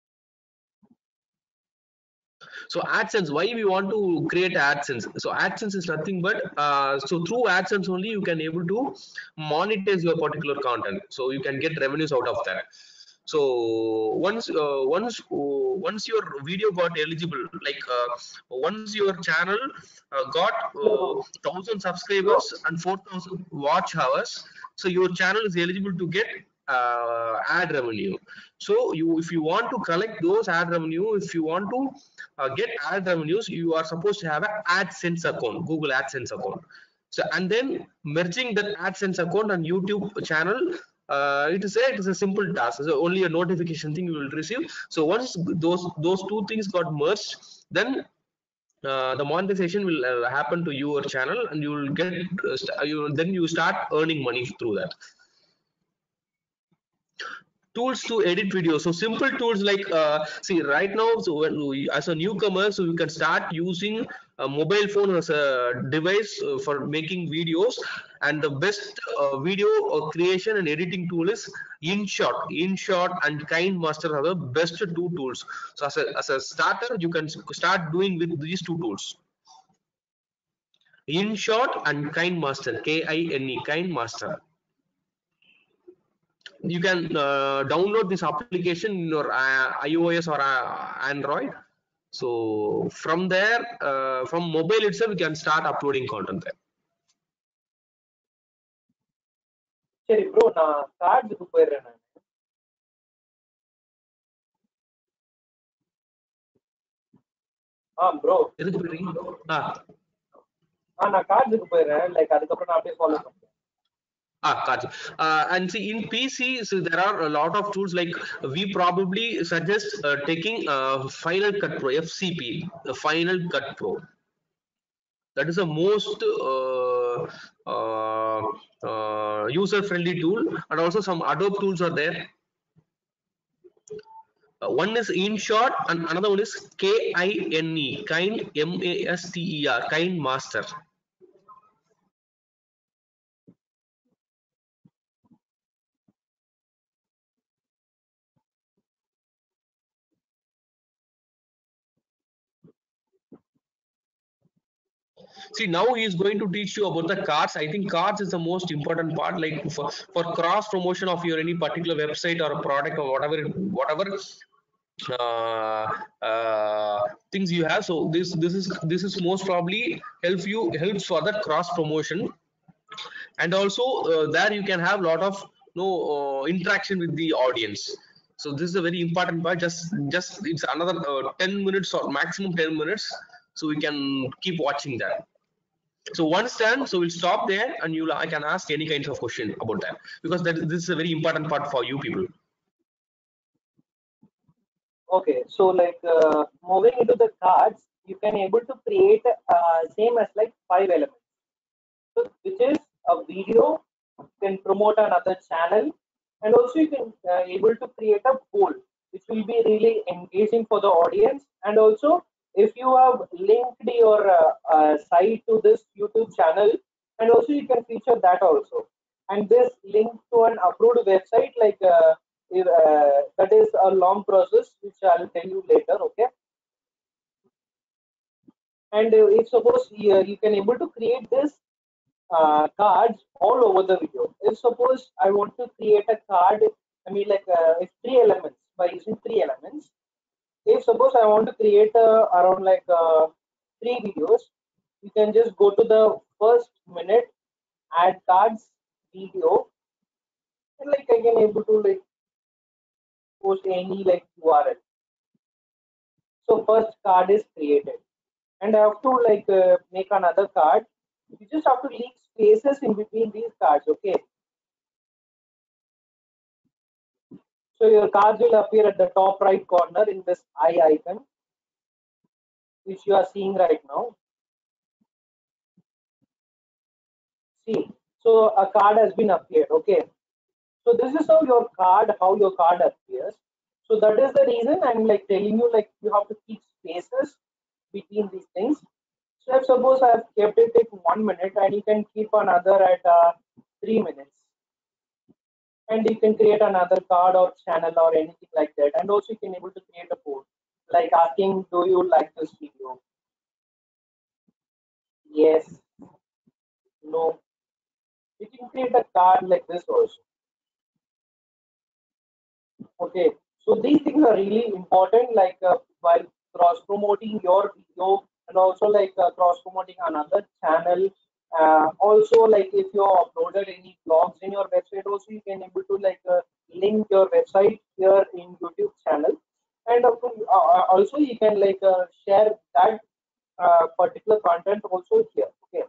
So AdSense, why we want to create AdSense? So AdSense is nothing but uh, so through AdSense only you can able to monetize your particular content. So you can get revenues out of that. So once uh, once uh, once your video got eligible, like uh, once your channel uh, got uh, thousand subscribers and four thousand watch hours, so your channel is eligible to get uh, ad revenue. So you, if you want to collect those ad revenue, if you want to uh, get ad revenues, you are supposed to have an AdSense account, Google AdSense account. So and then merging that AdSense account and YouTube channel, uh, it is a it is a simple task. So only a notification thing you will receive. So once those those two things got merged, then uh, the monetization will uh, happen to your channel, and you will get uh, you then you start earning money through that. Tools to edit videos. So simple tools like uh, see right now, so when we, as a newcomer, so you can start using a mobile phone as a device uh, for making videos, and the best uh, video uh, creation and editing tool is InShot. InShot and KineMaster are the best two tools. So as a, as a starter, you can start doing with these two tools. InShot and KineMaster, K I N E, KineMaster. You can uh, download this application in your uh, iOS or uh, Android. So from there, uh, from mobile itself, you can start uploading content there. சரி bro, நான் கார்டுக்கு போயிடுறேன். நான் ஆ bro எதுக்கு போயிடுறீங்க? ஆ ஆ நான் கார்டுக்கு போயிடுறேன். Like அதுக்கப்புறம் நான் அப்படியே ஃபாலோ பண்ணுறேன். Ah, gotcha. Uh, and see, in P C, so there are a lot of tools. Like we probably suggest uh, taking uh, Final Cut Pro, F C P, the Final Cut Pro. That is the most uh, uh, uh, user-friendly tool, and also some Adobe tools are there. Uh, one is InShot, and another one is K I N E, Kine, M A S T E R, KineMaster. See, now he is going to teach you about the cards. I think cards is the most important part, like for, for cross promotion of your any particular website or a product or whatever, whatever uh, uh, things you have. So this this is this is most probably help you helps for the cross promotion, and also uh, there you can have lot of no uh, interaction with the audience. So this is a very important part. Just just it's another uh, ten minutes or maximum ten minutes, so we can keep watching that. So once done, so we'll stop there, and you I can ask any kinds of question about that, because that this is a very important part for you people. Okay, so like uh, moving into the cards, you can able to create uh, same as like five elements. So which is a video, you can promote another channel, and also you can uh, able to create a poll which will be really engaging for the audience. And also if you have linked your uh, uh, site to this YouTube channel, and also you can feature that also, and this link to an approved website, like uh, if, uh, that is a long process which I'll tell you later. Okay, and uh, if suppose uh, you can able to create this uh, cards all over the video. If suppose I want to create a card, I mean like uh, it's three elements, by using three elements. If suppose I want to create uh, around like uh, three videos, you can just go to the first minute, add cards, video, and like I can able to like post any like U R L. So first card is created, and I have to like uh, make another card. You just have to leave spaces in between these cards. Okay, so your cards will appear at the top right corner in this eye icon, which you are seeing right now. See, so a card has been appeared. Okay, so this is how your card, how your card appears. So that is the reason I'm like telling you, like you have to keep spaces between these things. So if suppose I have kept it at one minute, and you can keep another at uh, three minutes, and you can create another card or channel or anything like that. And also you can able to create a poll like asking, do you like this video? Yes, no. You can create a card like this also. Okay, so these things are really important, like uh, while cross promoting your video, and also like uh, cross promoting another channel. Uh, also, like if you uploaded any blogs in your website, also you can able to like uh, link your website here in YouTube channel, and uh, uh, also you can like uh, share that uh, particular content also here. Okay,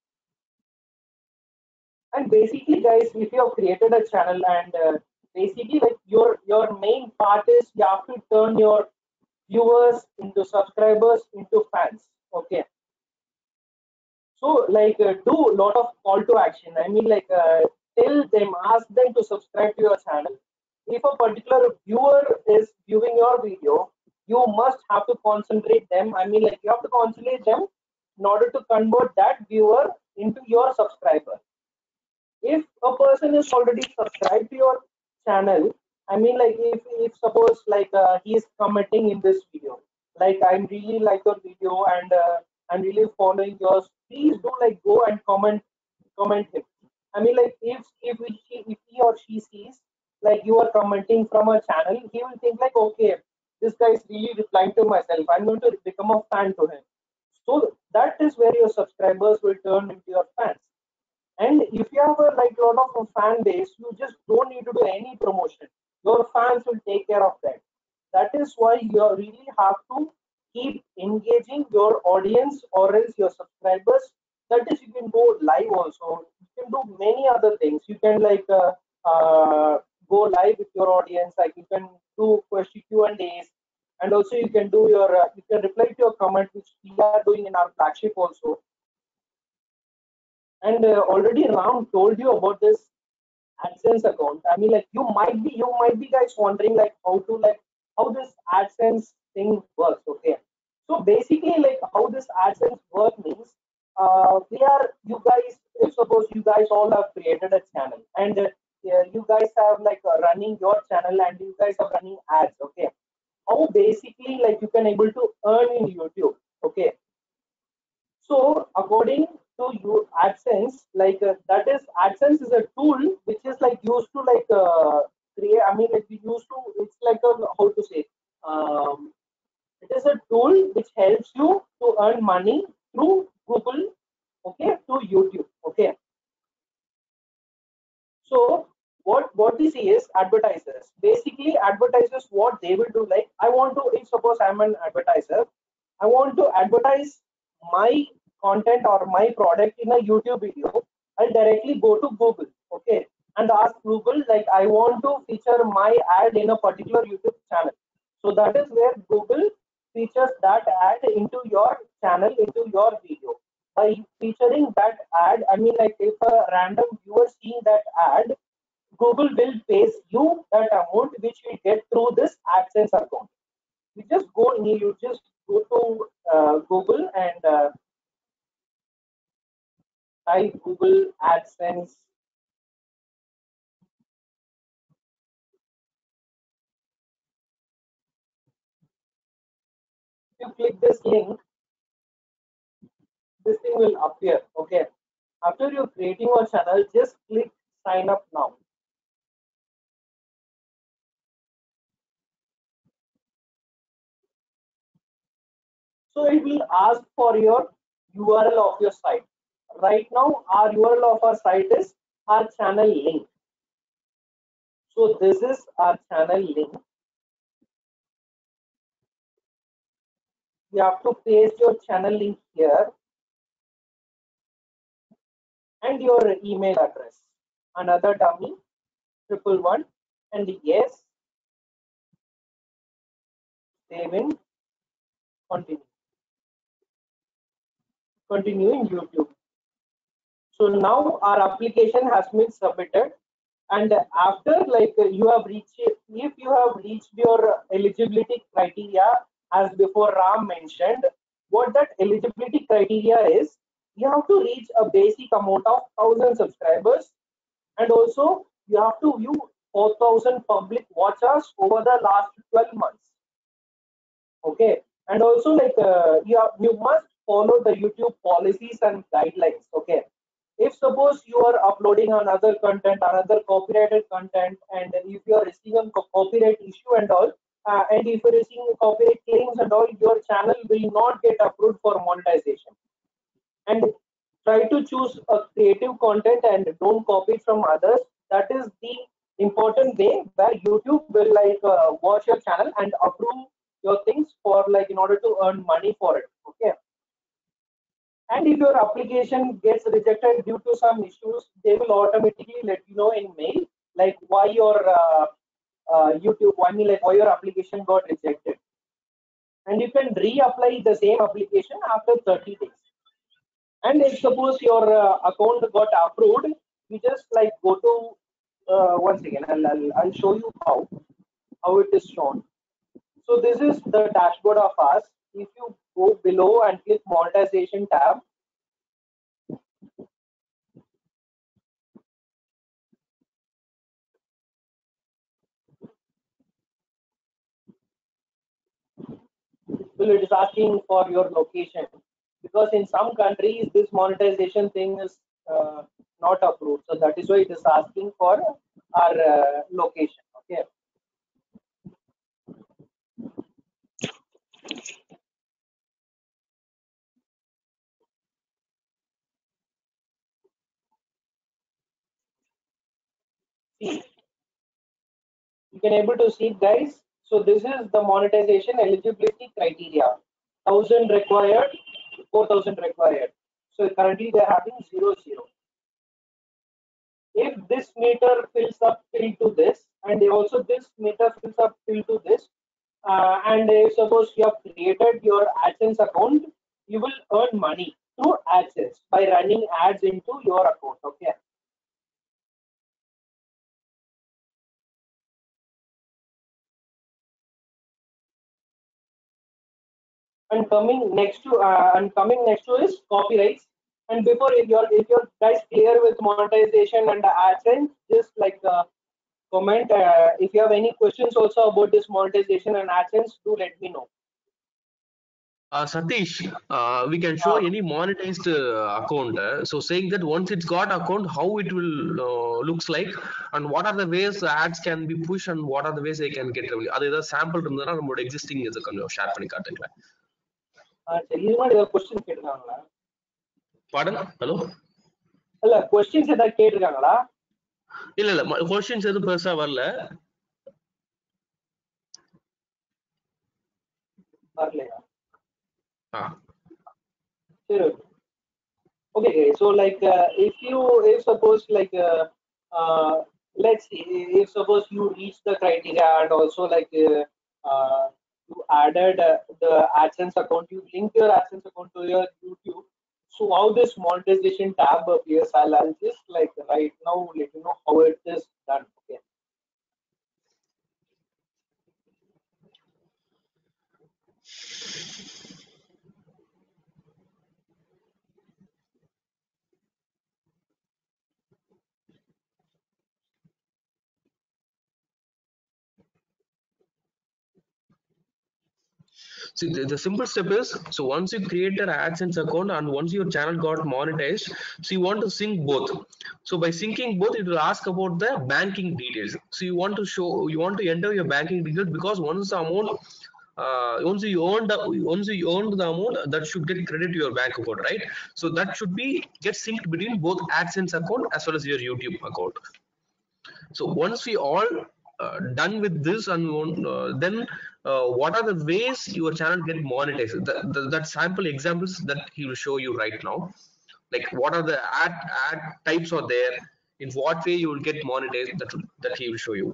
and basically, guys, if you have created a channel, and uh, basically like your your main part is you have to turn your viewers into subscribers into fans. Okay, so like uh, do a lot of call to action. I mean like uh, tell them, ask them to subscribe to your channel. If a particular viewer is viewing your video, you must have to concentrate them. I mean like you have to concentrate them in order to convert that viewer into your subscriber. If a person is already subscribed to your channel, I mean, like if, if suppose like uh, he is commenting in this video, like I'm really like your video and uh, I'm really following yours, please do like go and comment comment him. I mean, like if if he, if he or she sees like you are commenting from a channel, he will think like, okay, this guy is really replying to myself, I'm going to become a fan to him. So that is where your subscribers will turn into your fans. And if you have a like lot of a fan base, you just don't need to do any promotion. Your fans will take care of that. That is why you really have to keep engaging your audience or else your subscribers. That is, you can go live also. You can do many other things. You can like uh, uh, go live with your audience. Like you can do question Q and A's, and also you can do your uh, you can reply to your comment, which we are doing in our flagship also. And uh, already Ram told you about this AdSense account. I mean, like you might be, you might be guys wondering like how to like how this AdSense thing works. Okay, so basically, like how this AdSense work means, uh, we are you guys. If suppose you guys all have created a channel and uh, yeah, you guys have like uh, running your channel and you guys are running ads. Okay, how basically like you can able to earn in YouTube. Okay, so according to you AdSense, like uh, that is AdSense is a tool which is like used to like uh, create. I mean, like we used to. It's like a how to say. Um, it is a tool which helps you to earn money through Google. Okay, to YouTube. Okay. So what what we see is advertisers. Basically, advertisers what they will do like I want to. If suppose I'm an advertiser, I want to advertise my content or my product in a YouTube video. I'll directly go to Google, okay, and ask Google like I want to feature my ad in a particular YouTube channel. So that is where Google features that ad into your channel, into your video. By featuring that ad, I mean like if a random viewer seeing that ad, Google will pay you that amount which we get through this AdSense account. You just go, you just go to uh, Google and uh, type Google AdSense. If you click this link, this thing will appear. Okay. After you're creating your channel, just click sign up now. So it will ask for your U R L of your site. Right now, our U R L of our site is our channel link. So this is our channel link. You have to paste your channel link here and your email address. Another dummy, triple one, and yes, save in, continue. Continue in YouTube. So now our application has been submitted, and after like you have reached, if you have reached your eligibility criteria as before Ram mentioned, what that eligibility criteria is, you have to reach a basic amount of one thousand subscribers, and also you have to view four thousand public watch hours over the last twelve months. Okay, and also like uh, you have, you must follow the YouTube policies and guidelines. Okay, if suppose you are uploading another content, another copyrighted content, and if you are receiving co- copyright issue and all, uh, and if you are receiving copyright claims and all, your channel will not get approved for monetization. And try to choose a creative content and don't copy it from others. That is the important way where YouTube will like uh, watch your channel and approve your things for like in order to earn money for it. Okay. And if your application gets rejected due to some issues, they will automatically let you know in mail like why your uh, uh, YouTube, I mean like why your application got rejected. And you can reapply the same application after thirty days. And if suppose your uh, account got approved, you just like go to uh, once again. I'll, I'll I'll show you how how it is shown. So this is the dashboard of us. If you go below and click monetization tab. Well, it is asking for your location, because in some countries this monetization thing is uh, not approved. So that is why it is asking for our uh, location. Okay. See, you can able to see, guys. So this is the monetization eligibility criteria. Thousand required, four thousand required. So currently they are having zero zero. If this meter fills up till to this, and also this meter fills up till to this, uh, and uh, suppose you have created your AdSense account, you will earn money through AdSense by running ads into your account. Okay. And coming next to uh, and coming next to is copyrights. And before, if you're if you're guys clear with monetization and AdSense, just like uh, comment uh, if you have any questions also about this monetization and AdSense, do let me know. Uh, Satish, uh, we can show Uh, any monetized uh, account. uh, So saying that once it's got account, how it will uh, looks like, and what are the ways the ads can be pushed, and what are the ways they can get revenue. அது ஏதாவது sample இருந்ததுன்னா நம்மளோட existing இதை கொஞ்சம் share பண்ணி காட்டுங்களேன். uh, சரி, இது மாதிரி ஏதாவது கொஸ்டின் கேட்டிருக்காங்களா? Pardon? Hello? இல்ல கொஸ்டின்ஸ் ஏதாவது கேட்டிருக்காங்களா? இல்ல இல்ல கொஸ்டின்ஸ் எதுவும் பெருசா வரல. வரலையா? ஆ சரி. Okay, okay. So like uh, if you if suppose like uh, uh, let's see, if suppose you reach the criteria and also like uh, uh, you added uh, the AdSense account, you link your AdSense account to your YouTube. So how this monetization tab appears, I'll, I'll just like right now let you know how it is done. Okay. See, the, the simple step is, so once you create an AdSense account and once your channel got monetized, so you want to sync both. So by syncing both, it will ask about the banking details. So you want to show, you want to enter your banking details, because once the amount, uh, once you earned, the- once you earned the amount, that should get credit to your bank account, right? So that should be get synced between both AdSense account as well as your YouTube account. So once we all uh, done with this, and uh, then uh, what are the ways your channel get monetized? The, the, that sample examples that he will show you right now, like what are the ad ad types are there, in what way you will get monetized, that that he will show you.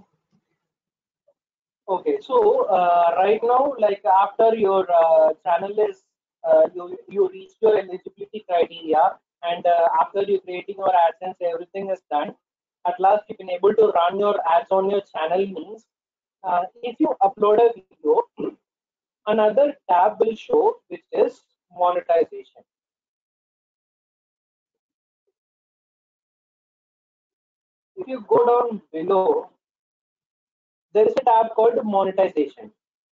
Okay, so uh, right now, like after your uh, channel is uh, you you reach your eligibility criteria, and uh, after you creating your AdSense, everything is done. At last, you can able to run your ads on your channel. Means, uh, if you upload a video, another tab will show, which is monetization. If you go down below, there is a tab called monetization.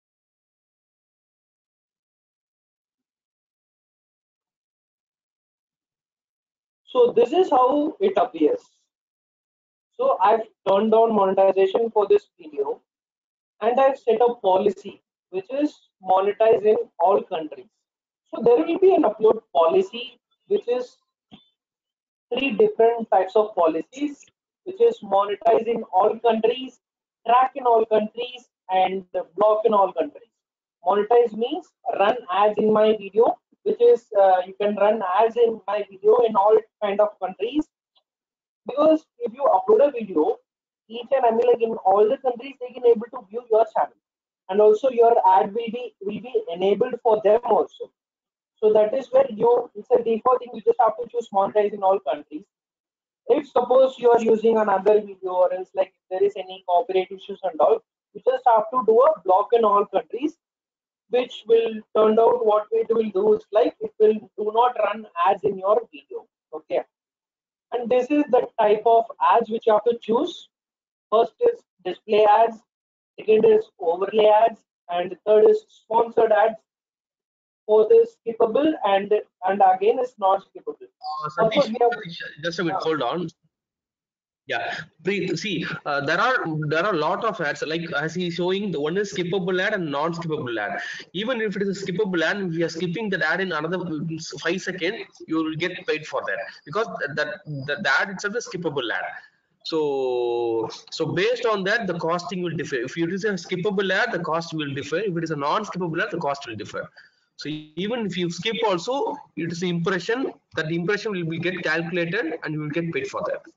So this is how it appears. So I've turned on monetization for this video, and I've set a policy which is monetized in all countries. So there will be an upload policy, which is three different types of policies, which is monetize in all countries, track in all countries, and block in all countries. Monetize means run ads in my video, which is uh, you can run ads in my video in all kind of countries, because if you upload a video, each and I mean like in all the countries they can able to view your channel, and also your ad will be will be enabled for them also. So that is where you, it's a default thing, you just have to choose monetize in all countries. If suppose you are using another video, or else like if there is any copyright issues and all, you just have to do a block in all countries. which will turn out what it will do is like it will do not run ads in your video. Okay, and this is the type of ads which you have to choose. First is display ads, second is overlay ads, and third is sponsored ads. Fourth is skippable, and and again is not skippable. Uh, Of course, Satish, we have. Satish, just a minute, Uh, hold on. Yeah, Pre- see, uh, there are there are a lot of ads. Like as he's showing, the one is skippable ad and non-skippable ad. Even if it is a skippable ad, if you are skipping that ad in another five seconds, you will get paid for that because that, that, that the ad itself is skippable ad. So so based on that, the costing will differ. If it is a skippable ad, the cost will differ. If it is a non-skippable ad, the cost will differ. So even if you skip also, it is the impression that the impression will be get calculated and you will get paid for that.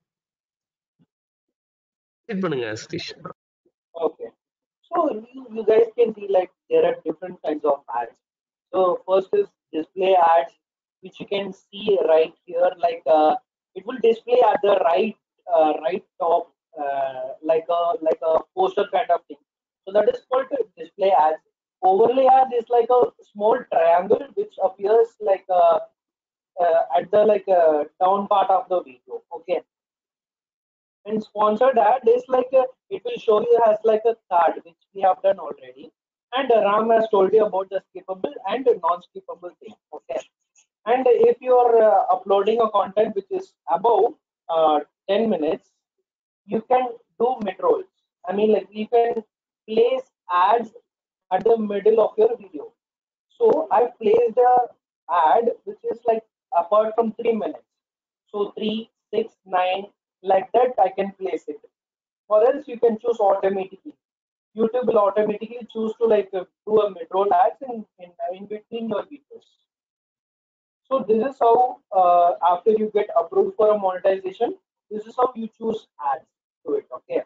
It பண்ணுங்க Satish. okay, so you, you guys can see like there are different kinds of ads. So first is display ads, which you can see right here. Like uh, it will display at the right uh, right top, uh, like a like a poster kind of thing. So that is called display ads. Overlay ad is like a small triangle which appears like uh, uh, at the like uh, down part of the video. Okay, and sponsored ad is like a, it will show you as like a card, which we have done already. And uh, Ram has told you about the skippable and non-skippable thing. Okay. And if you are uh, uploading a content which is above uh, ten minutes, you can do mid rolls. I mean, like you can place ads at the middle of your video. So I placed a ad which is like apart from three minutes. So three, six, nine, like that I can place it. Or else you can choose automatically. YouTube will automatically choose to like uh, do a mid-roll ads in, in in between your videos. So this is how uh, after you get approved for a monetization, this is how you choose ads to it. Okay.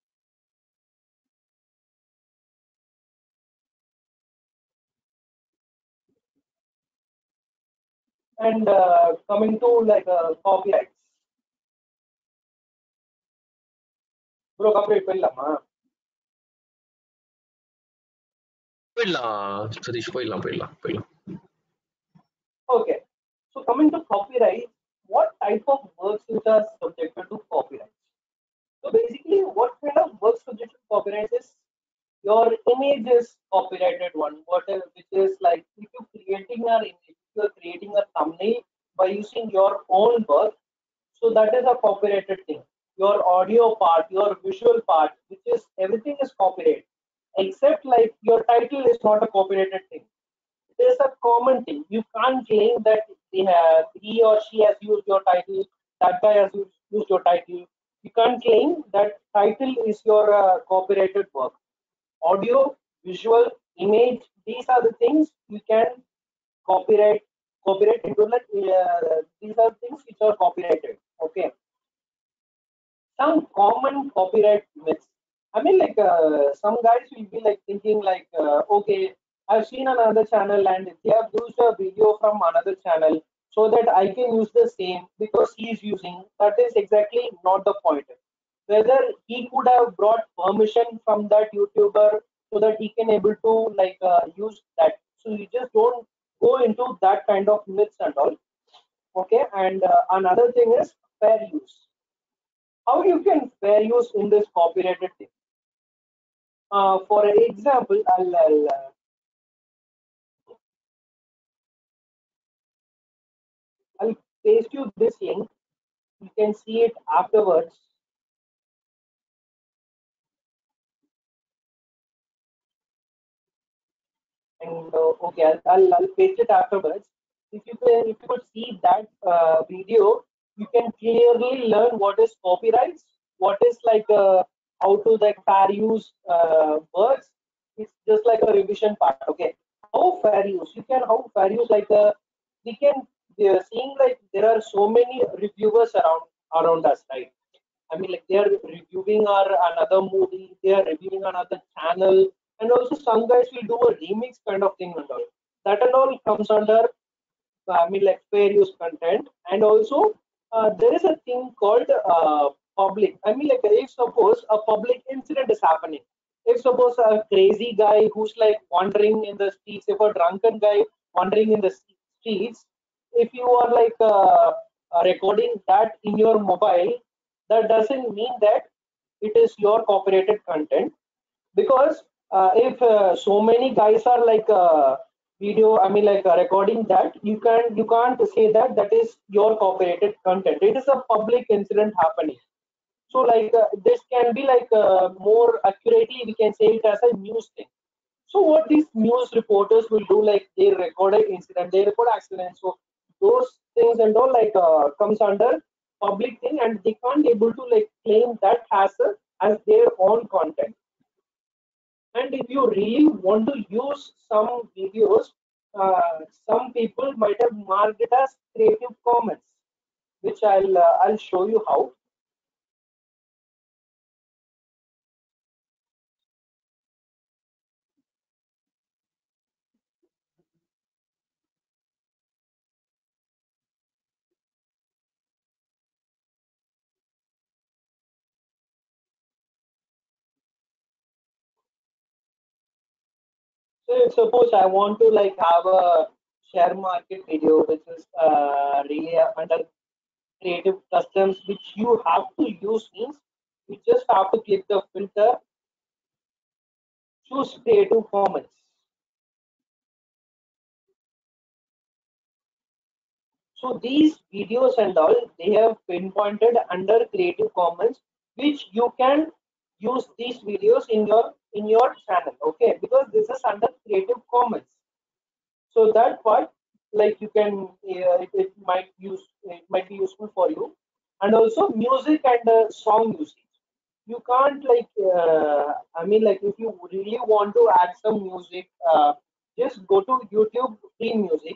And uh, coming to like uh, copyrights. Bro, copyright பண்ணலாமா? போயிடலாம் சதீஷ், போயிடலாம் போயிடலாம் போயிடலாம். Okay. So coming to copyright, what type of works which are subjected to copyright? So basically, what kind of works subjected to copyright is your image is copyrighted one, whatever which is like if you're creating an image, if you're creating a thumbnail by using your own work, so that is a copyrighted thing. Your audio part, your visual part, which is everything is copyrighted, except like your title is not a copyrighted thing. There's a common thing. You can't claim that they have, he or she has used your title, that guy has used, used your title. You can't claim that title is your uh, copyrighted work. Audio, visual, image, these are the things you can copyright copyright into like uh, these are things which are copyrighted. Okay. Some common copyright myths. I mean, like uh, some guys will be like thinking like, uh, okay, I've seen another channel and they have used a video from another channel so that I can use the same because he is using. That is exactly not the point. Whether he could have brought permission from that YouTuber so that he can able to like uh, use that. So you just don't go into that kind of myths and all. Okay, and uh, another thing is fair use. How you can fair use in this copyrighted thing? Uh, for an example, I'll, I'll, uh, I'll paste you this link. You can see it afterwards. And uh, okay, I'll, I'll, I'll paste it afterwards. If you can, if you could see that uh, video, you can clearly learn what is copyrights, what is like uh, how to like fair use uh, words. It's just like a revision part. Okay, how fair use? You can how fair use like uh, we can we are seeing like there are so many reviewers around around us, right? I mean, like they are reviewing our another movie, they are reviewing another channel, and also some guys will do a remix kind of thing and all. That and all comes under, I mean, like fair use content. And also, uh, there is a thing called uh, public. I mean, like if suppose a public incident is happening, if suppose a crazy guy who's like wandering in the streets, if a drunken guy wandering in the streets, if you are like uh, uh, recording that in your mobile, that doesn't mean that it is your copyrighted content, because uh, if uh, so many guys are like uh, video, I mean like uh, recording that, you can you can't say that that is your copyrighted content. It is a public incident happening. So like uh, this can be like uh, more accurately we can say it as a news thing. So what these news reporters will do, like they record an incident, they record accidents. So those things and all like uh, comes under public thing, and they can't able to like claim that as a, as their own content. And if you really want to use some videos, uh, some people might have marked it as Creative Commons, which I'll uh, I'll show you how. So if suppose I want to like have a share market video which is uh, really under creative customs, which you have to use means you just have to click the filter, choose Creative Commons. So these videos and all, they have pinpointed under Creative Commons, which you can use these videos in your in your channel, okay? Because this is under Creative Commons. So that part, like you can, uh, it, it might use, it might be useful for you. And also music and uh, song usage. You can't like, uh, I mean, like if you really want to add some music, uh, just go to YouTube Free Music.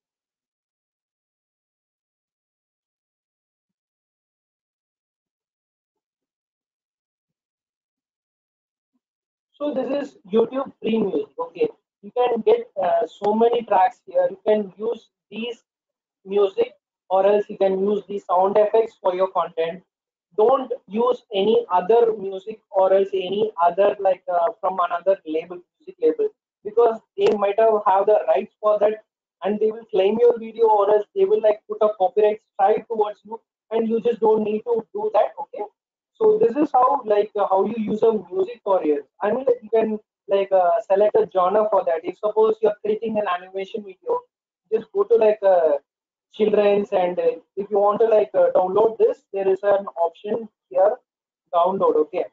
So this is YouTube Free Music. Okay, you can get uh, so many tracks here. You can use these music, or else you can use the sound effects for your content. Don't use any other music, or else any other like uh, from another label, music label, because they might have have the rights for that, and they will claim your video, or else they will like put a copyright strike towards you, and you just don't need to do that. Okay, so this is how like uh, how you use a music for here. I mean, like you can like uh, select a genre for that. If suppose you're creating an animation video, just go to like uh, children's, and uh, if you want to like uh, download this, there is an option here, download. Okay,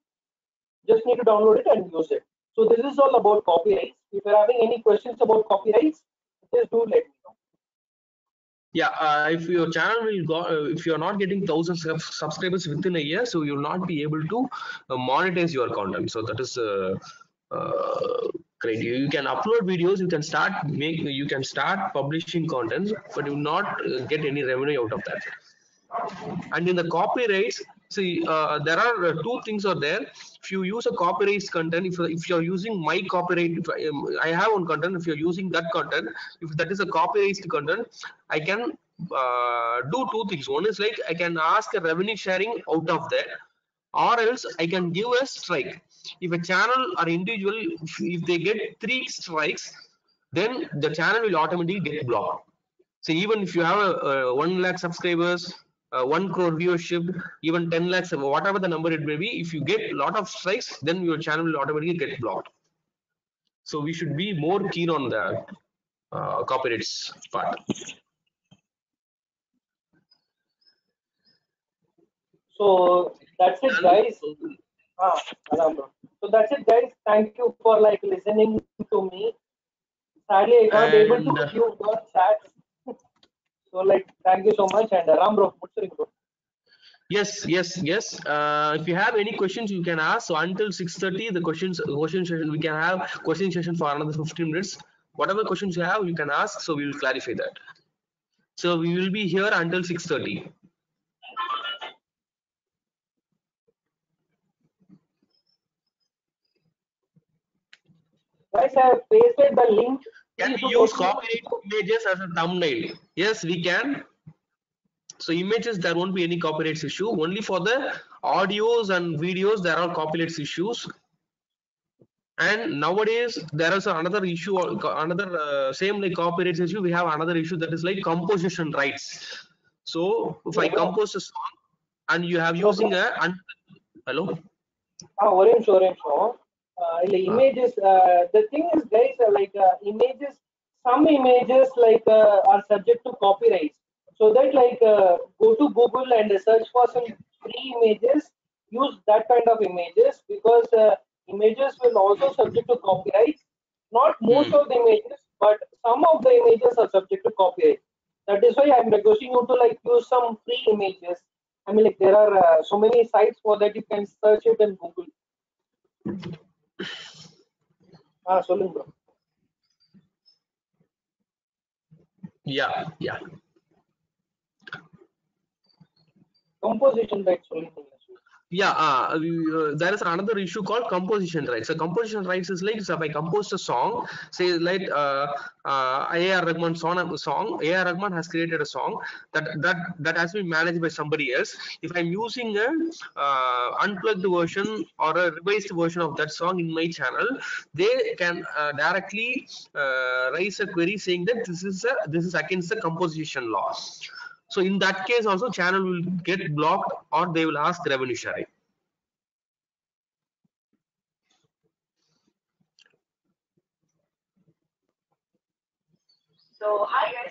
just need to download it and use it. So this is all about copyrights. If you're having any questions about copyrights, just do let me know. Yeah, uh, if your channel will go, uh, if you're not getting thousand sub subscribers within a year, so you'll not be able to uh, monetize your content. So that is uh, uh, great. You, you can upload videos, you can start make, you can start publishing content, but you will not uh, get any revenue out of that. And in the copyrights, see, uh, there are uh, two things are there. If you use a copyright content, if, if you're using my copyright, if I, um, I have one content, if you're using that content, if that is a copyright content, I can uh, do two things. One is like I can ask a revenue sharing out of that, or else I can give a strike. If a channel or individual, if, if they get three strikes, then the channel will automatically get blocked. So even if you have a, a one lakh subscribers, uh, one crore viewership, even ten lakhs, whatever the number it may be, if you get a lot of strikes, then your channel will automatically get blocked. So we should be more keen on the uh, copyrights part. So that's it, guys. Ah, alarm bro. So that's it, guys. Thank you for like listening to me. Sadly, I can't able to And uh, view your chats. So like, thank you so much, and uh, Ram bro, what's your bro? yes, yes, yes. Uh, if you have any questions, you can ask. So until six thirty, the questions question session, we can have question session for another fifteen minutes. Whatever questions you have, you can ask. So we will clarify that. So we will be here until six thirty. Guys, I have pasted the link. Can Please we do use let me copyright know. images as a thumbnail? Yes, we can. So images, there won't be any copyrights issue. Only for the audios and videos, there are copyrights issues. And nowadays there is another issue, or co- another uh, same like copyright issue. We have another issue that is like composition rights. So if I Bro, bro, compose a song and you have bro, bro. using a un- hello. Ah, ஒரே நிமிஷம் ஒரே நிமிஷம் Uh, இல்ல Uh, images uh, the thing is guys uh, like uh, images some images like uh, are subject to copyright so that like uh, go to Google and search for some free images use that kind of images because uh, images will also subject to copyright not most hmm. of the images but some of the images are subject to copyright that is why I'm requesting you to like use some free images I mean like there are uh, so many sites for that you can search it in Google ah சொல்லுங்க bro Yeah, yeah. composition rights சொல்லிருந்தீங்க Yeah, uh, we- uh, there is another issue called composition rights. So composition rights is like, so if I composed a song, say like uh, uh, A R Rahman song, song, A R Rahman has created a song that that that has been managed by somebody else. If I'm using a uh, unplugged version or a revised version of that song in my channel, they can uh, directly uh, raise a query saying that this is a this is against the composition law. So in that case also channel will get blocked or they will ask revenue sharing. so hi guys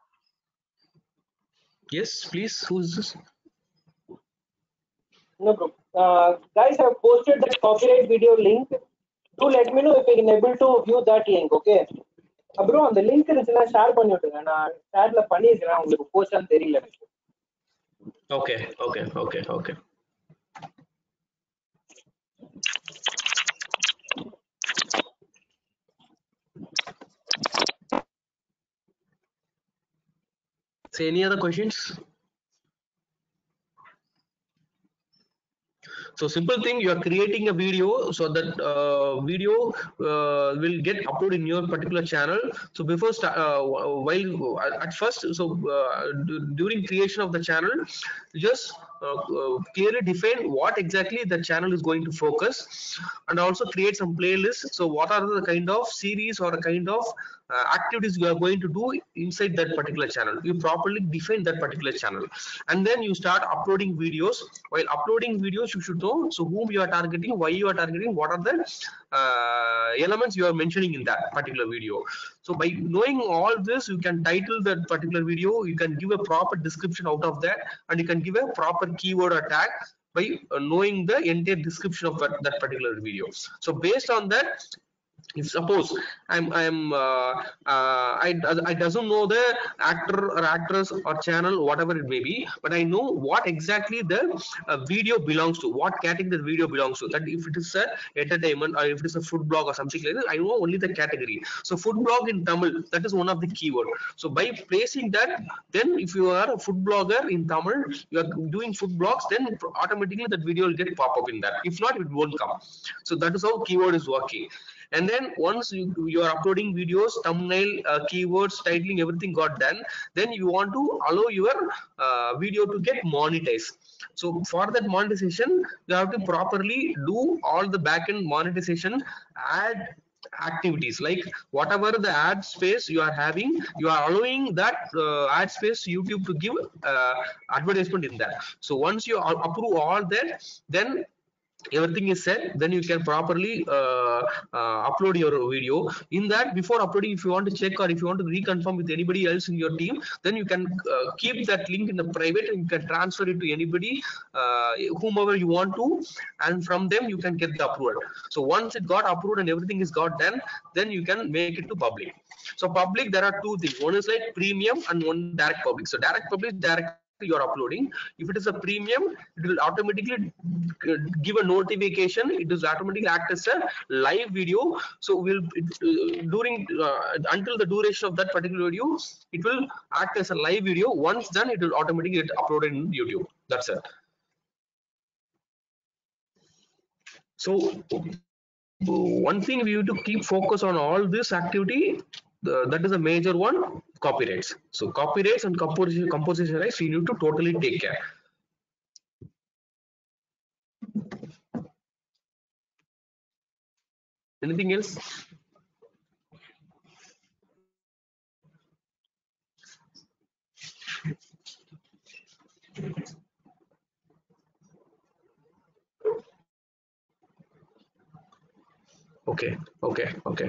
Yes, please. Who's this? no bro uh, guys have posted that copyright video link do let me know if you can able to view that link okay bro அந்த link இருந்துச்சுன்னா share பண்ணி விட்டுருங்க நான் ஷேர்ல பண்ணிருக்கேன் உங்களுக்கு போஸ்டான்னு தெரியல எனக்கு Okay, okay, okay, okay. So any other questions? So simple thing, you are creating a video, so that uh, video uh, will get uploaded in your particular channel. So before sta- uh, while at first, so uh, d- during creation of the channel, just uh, uh, clearly define what exactly the channel is going to focus, and also create some playlists. So what are the kind of series or a kind of uh, activities you are going to do inside that particular channel. You properly define that particular channel, and then you start uploading videos. While uploading videos, you should know so whom you are targeting, why you are targeting, what are the uh, elements you are mentioning in that particular video. So by knowing all this, you can title that particular video, you can give a proper description out of that, and you can give a proper keyword or tag by uh, knowing the entire description of that, that particular video. So based on that, if suppose i'm i'm uh, uh, I, I doesn't know the actor or actress or channel, whatever it may be, but I know what exactly the uh, video belongs to, what category the video belongs to. That if it is a entertainment or if it is a food blog or something like that, I know only the category. So food blog in Tamil, that is one of the keyword. So by placing that, then if you are a food blogger in Tamil, you are doing food blogs, then automatically that video will get pop up in that. If not, it won't come. So that is how keyword is working. And then once you, you are uploading videos, thumbnail, uh, keywords, titling, everything got done, then you want to allow your uh, video to get monetized. So for that monetization, you have to properly do all the backend monetization, ad activities, like whatever the ad space you are having, you are allowing that uh, ad space YouTube to give uh, advertisement in that. So once you approve all that, then everything is set, then you can properly uh, uh, upload your video. In that, before uploading, if you want to check or if you want to reconfirm with anybody else in your team, then you can uh, keep that link in the private and you can transfer it to anybody, uh, whomever you want to, and from them you can get the approval. So once it got approved and everything is got done, then you can make it to public. So public, there are two things, one is like premium and one direct public. So direct public, direct you are uploading. If it is a premium, it will automatically give a notification, it will automatically act as a live video. So will it, uh, during uh, until the duration of that particular video, it will act as a live video. Once done, it will automatically get uploaded in YouTube. That's it. So one thing we have to keep focus on all this activity, the, that is a major one, copyrights. So copyrights and composition composition rights, we need to totally take care. Anything else? Okay, okay, okay.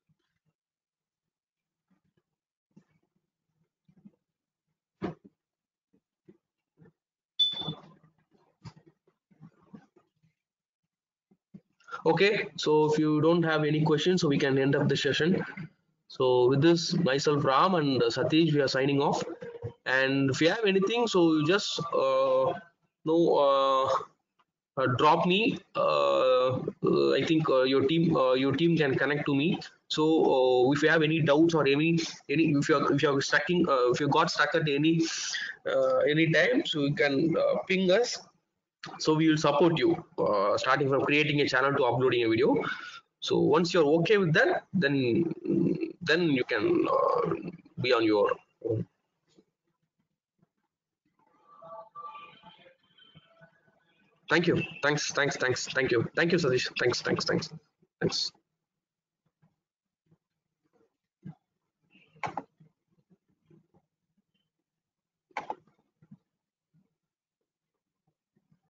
Okay, so if you don't have any questions, so we can end up the session. So with this, myself Ram and uh, Satish, we are signing off. And if you have anything, so you just uh, know uh, uh, drop me. Uh, uh, I think uh, your team uh, your team can connect to me. So uh, if you have any doubts or any any if you are if you are stuck in, uh, if you got stuck at any uh, any time, so you can uh, ping us. So we will support you uh, starting from creating a channel to uploading a video. So once you're okay with that, then then you can uh, be on your own. Thank you. Thanks. Thanks. Thanks. Thank you. Thank you, Satish. Thanks. Thanks. Thanks. Thanks.